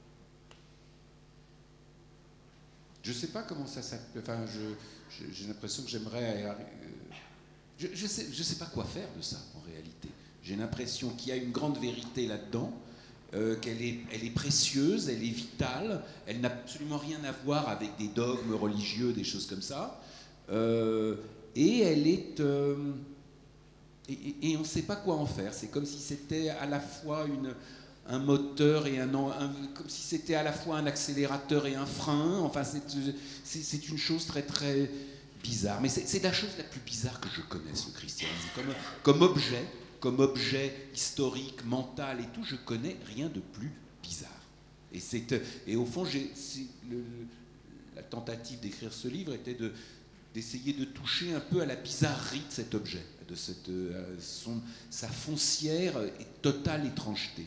Je ne sais pas comment ça s'appelle. Enfin, je, je, j'ai l'impression que j'aimerais. Euh, je ne sais, je sais pas quoi faire de ça, en réalité. J'ai l'impression qu'il y a une grande vérité là-dedans, euh, qu'elle est, elle est précieuse, elle est vitale, elle n'a absolument rien à voir avec des dogmes religieux, des choses comme ça. Euh, et elle est. Euh, et, et on ne sait pas quoi en faire. C'est comme si c'était à la fois une. un moteur et un, un comme si c'était à la fois un accélérateur et un frein. Enfin, c'est une chose très très bizarre. Mais c'est la chose la plus bizarre que je connaisse, le christianisme. Comme, comme objet, comme objet historique, mental et tout, je connais rien de plus bizarre. Et, et au fond, j'ai le, la tentative d'écrire ce livre était de d'essayer de toucher un peu à la bizarrerie de cet objet, de cette, euh, son, sa foncière et totale étrangeté.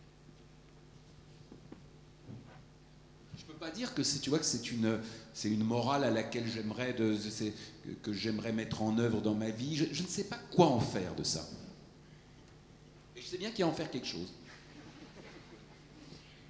Pas dire que c'est, tu vois, que c'est une, c'est une morale à laquelle j'aimerais de, que, que j'aimerais mettre en œuvre dans ma vie. Je, je ne sais pas quoi en faire de ça. Et je sais bien qu'il y a en faire quelque chose.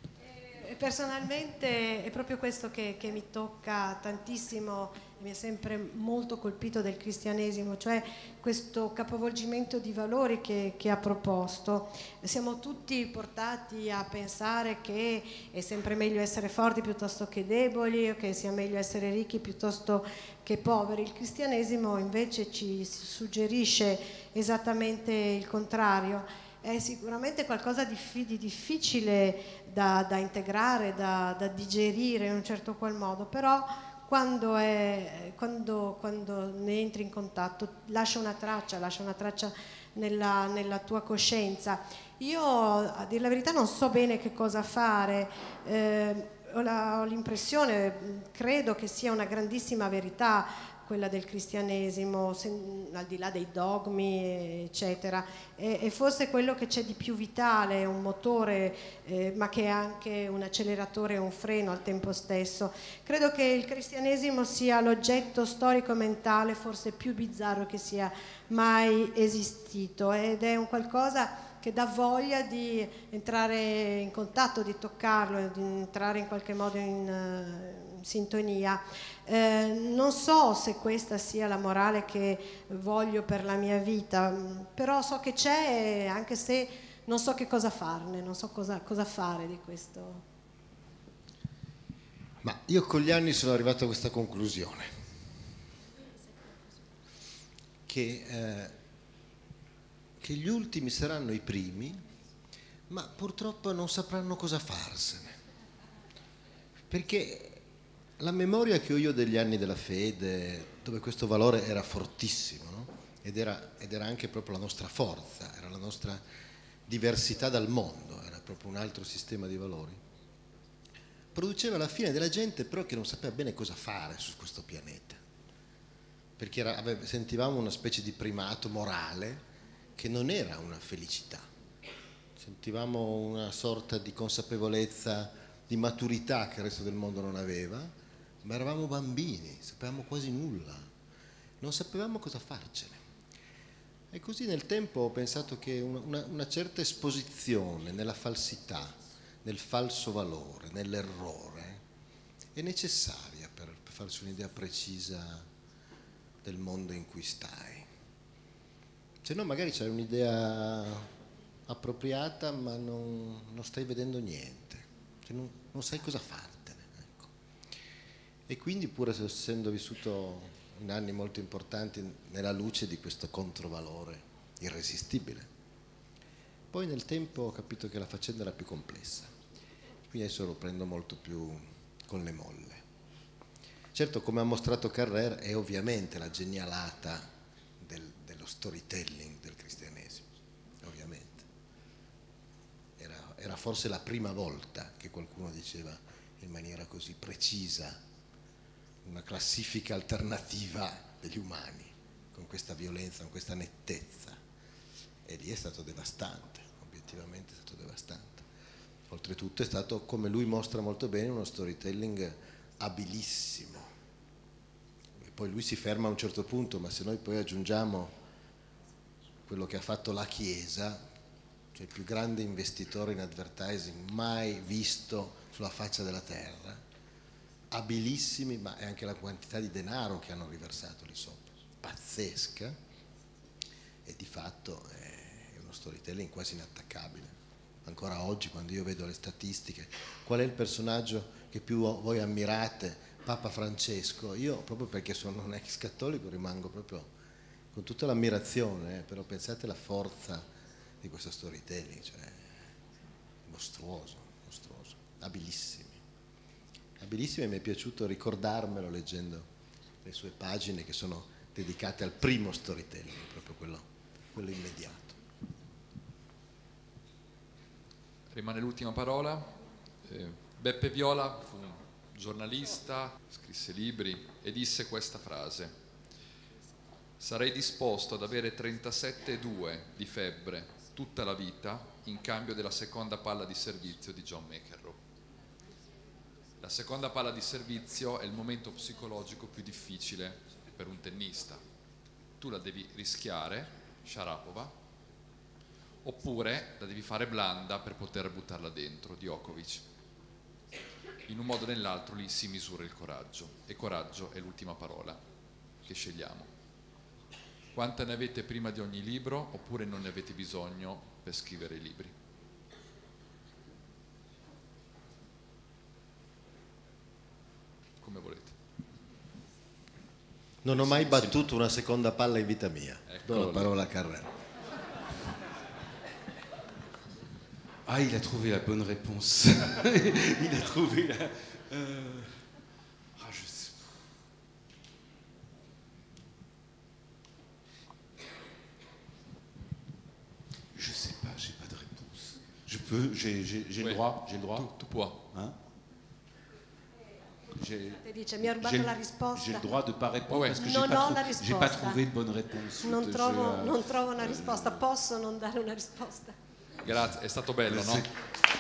Personalmente è proprio questo che, che mi tocca tantissimo, mi è sempre molto colpito del cristianesimo, cioè questo capovolgimento di valori che, che ha proposto. Siamo tutti portati a pensare che è sempre meglio essere forti piuttosto che deboli, o che sia meglio essere ricchi piuttosto che poveri. Il cristianesimo invece ci suggerisce esattamente il contrario. È sicuramente qualcosa di, di difficile da, da integrare, da, da digerire in un certo qual modo, però quando, è, quando, quando ne entri in contatto lascia una traccia, lascia una traccia nella, nella tua coscienza. Io, a dire la verità, non so bene che cosa fare, eh, ho, la, ho l'impressione, credo che sia una grandissima verità quella del cristianesimo, se, al di là dei dogmi, eccetera, e, e forse quello che c'è di più vitale, un motore, eh, ma che è anche un acceleratore e un freno al tempo stesso. Credo che il cristianesimo sia l'oggetto storico-mentale forse più bizzarro che sia mai esistito, ed è un qualcosa che dà voglia di entrare in contatto, di toccarlo, di entrare in qualche modo in, uh, in sintonia. Eh, non so se questa sia la morale che voglio per la mia vita, però so che c'è, anche se non so che cosa farne, non so cosa, cosa fare di questo. Ma io con gli anni sono arrivato a questa conclusione, che, eh, che gli ultimi saranno i primi, ma purtroppo non sapranno cosa farsene, perché la memoria che ho io degli anni della fede, dove questo valore era fortissimo, no? ed, era, ed era anche proprio la nostra forza, era la nostra diversità dal mondo, era proprio un altro sistema di valori, produceva la fine della gente però che non sapeva bene cosa fare su questo pianeta, perché era, aveva, sentivamo una specie di primato morale che non era una felicità, sentivamo una sorta di consapevolezza, di maturità che il resto del mondo non aveva, ma eravamo bambini, sapevamo quasi nulla, non sapevamo cosa farcene. E così nel tempo ho pensato che una, una, una certa esposizione nella falsità, nel falso valore, nell'errore, è necessaria per, per farsi un'idea precisa del mondo in cui stai. Se no magari c'hai un'idea appropriata ma non, non stai vedendo niente, cioè non, non sai cosa fartene. Ecco. E quindi, pur essendo vissuto in anni molto importanti nella luce di questo controvalore irresistibile, poi nel tempo ho capito che la faccenda era più complessa, quindi adesso lo prendo molto più con le molle. Certo, come ha mostrato Carrère, è ovviamente la genialata del, dello storytelling del cristianesimo, ovviamente. Era, era forse la prima volta che qualcuno diceva in maniera così precisa una classifica alternativa degli umani, con questa violenza, con questa nettezza. E lì è stato devastante, obiettivamente è stato devastante. Oltretutto è stato, come lui mostra molto bene, uno storytelling abilissimo. E poi lui si ferma a un certo punto, ma se noi poi aggiungiamo quello che ha fatto la Chiesa, cioè il più grande investitore in advertising mai visto sulla faccia della terra, abilissimi, ma è anche la quantità di denaro che hanno riversato lì sopra, pazzesca, e di fatto è uno storytelling quasi inattaccabile. Ancora oggi, quando io vedo le statistiche, qual è il personaggio che più voi ammirate? Papa Francesco. Io, proprio perché sono un ex cattolico, rimango proprio con tutta l'ammirazione, eh, però pensate alla forza di questo storytelling, cioè mostruoso, mostruoso, abilissimi. Abilissimo, e mi è piaciuto ricordarmelo leggendo le sue pagine che sono dedicate al primo storytelling, proprio quello, quello immediato. Rimane l'ultima parola. Eh, Beppe Viola fu un giornalista, scrisse libri e disse questa frase: sarei disposto ad avere trentasette virgola due di febbre tutta la vita in cambio della seconda palla di servizio di John McEnroe. La seconda palla di servizio è il momento psicologico più difficile per un tennista. Tu la devi rischiare, Sharapova, oppure la devi fare blanda per poter buttarla dentro, Djokovic. in un modo o nell'altro lì si misura il coraggio, e coraggio è l'ultima parola che scegliamo. Quanta ne avete prima di ogni libro, oppure non ne avete bisogno per scrivere i libri? Come volete. Non ho mai battuto una seconda palla in vita mia. Eccolo Do la lì. parola a Carrel. Ah, il a trouvé la bonne réponse. Il a trouvé la... Euh... Ah, je sais. Je sais pas, j'ai pas de réponse. Je peux, j'ai, j'ai, j'ai Oui. le droit, j'ai le droit. Tu, tu puoi. Hein? J'ai, Te dice, mi ha rubato j'ai- la risposta. j'ai le droit de pas répondre Ouais. parce que j'ai Non pas, ho la trou- j'ai pas risposta. trouvé de bonne réponse. Non Je- trovo, euh, non trovo una risposta, posso non dare una risposta. Grazie, è stato bello, no? Sì.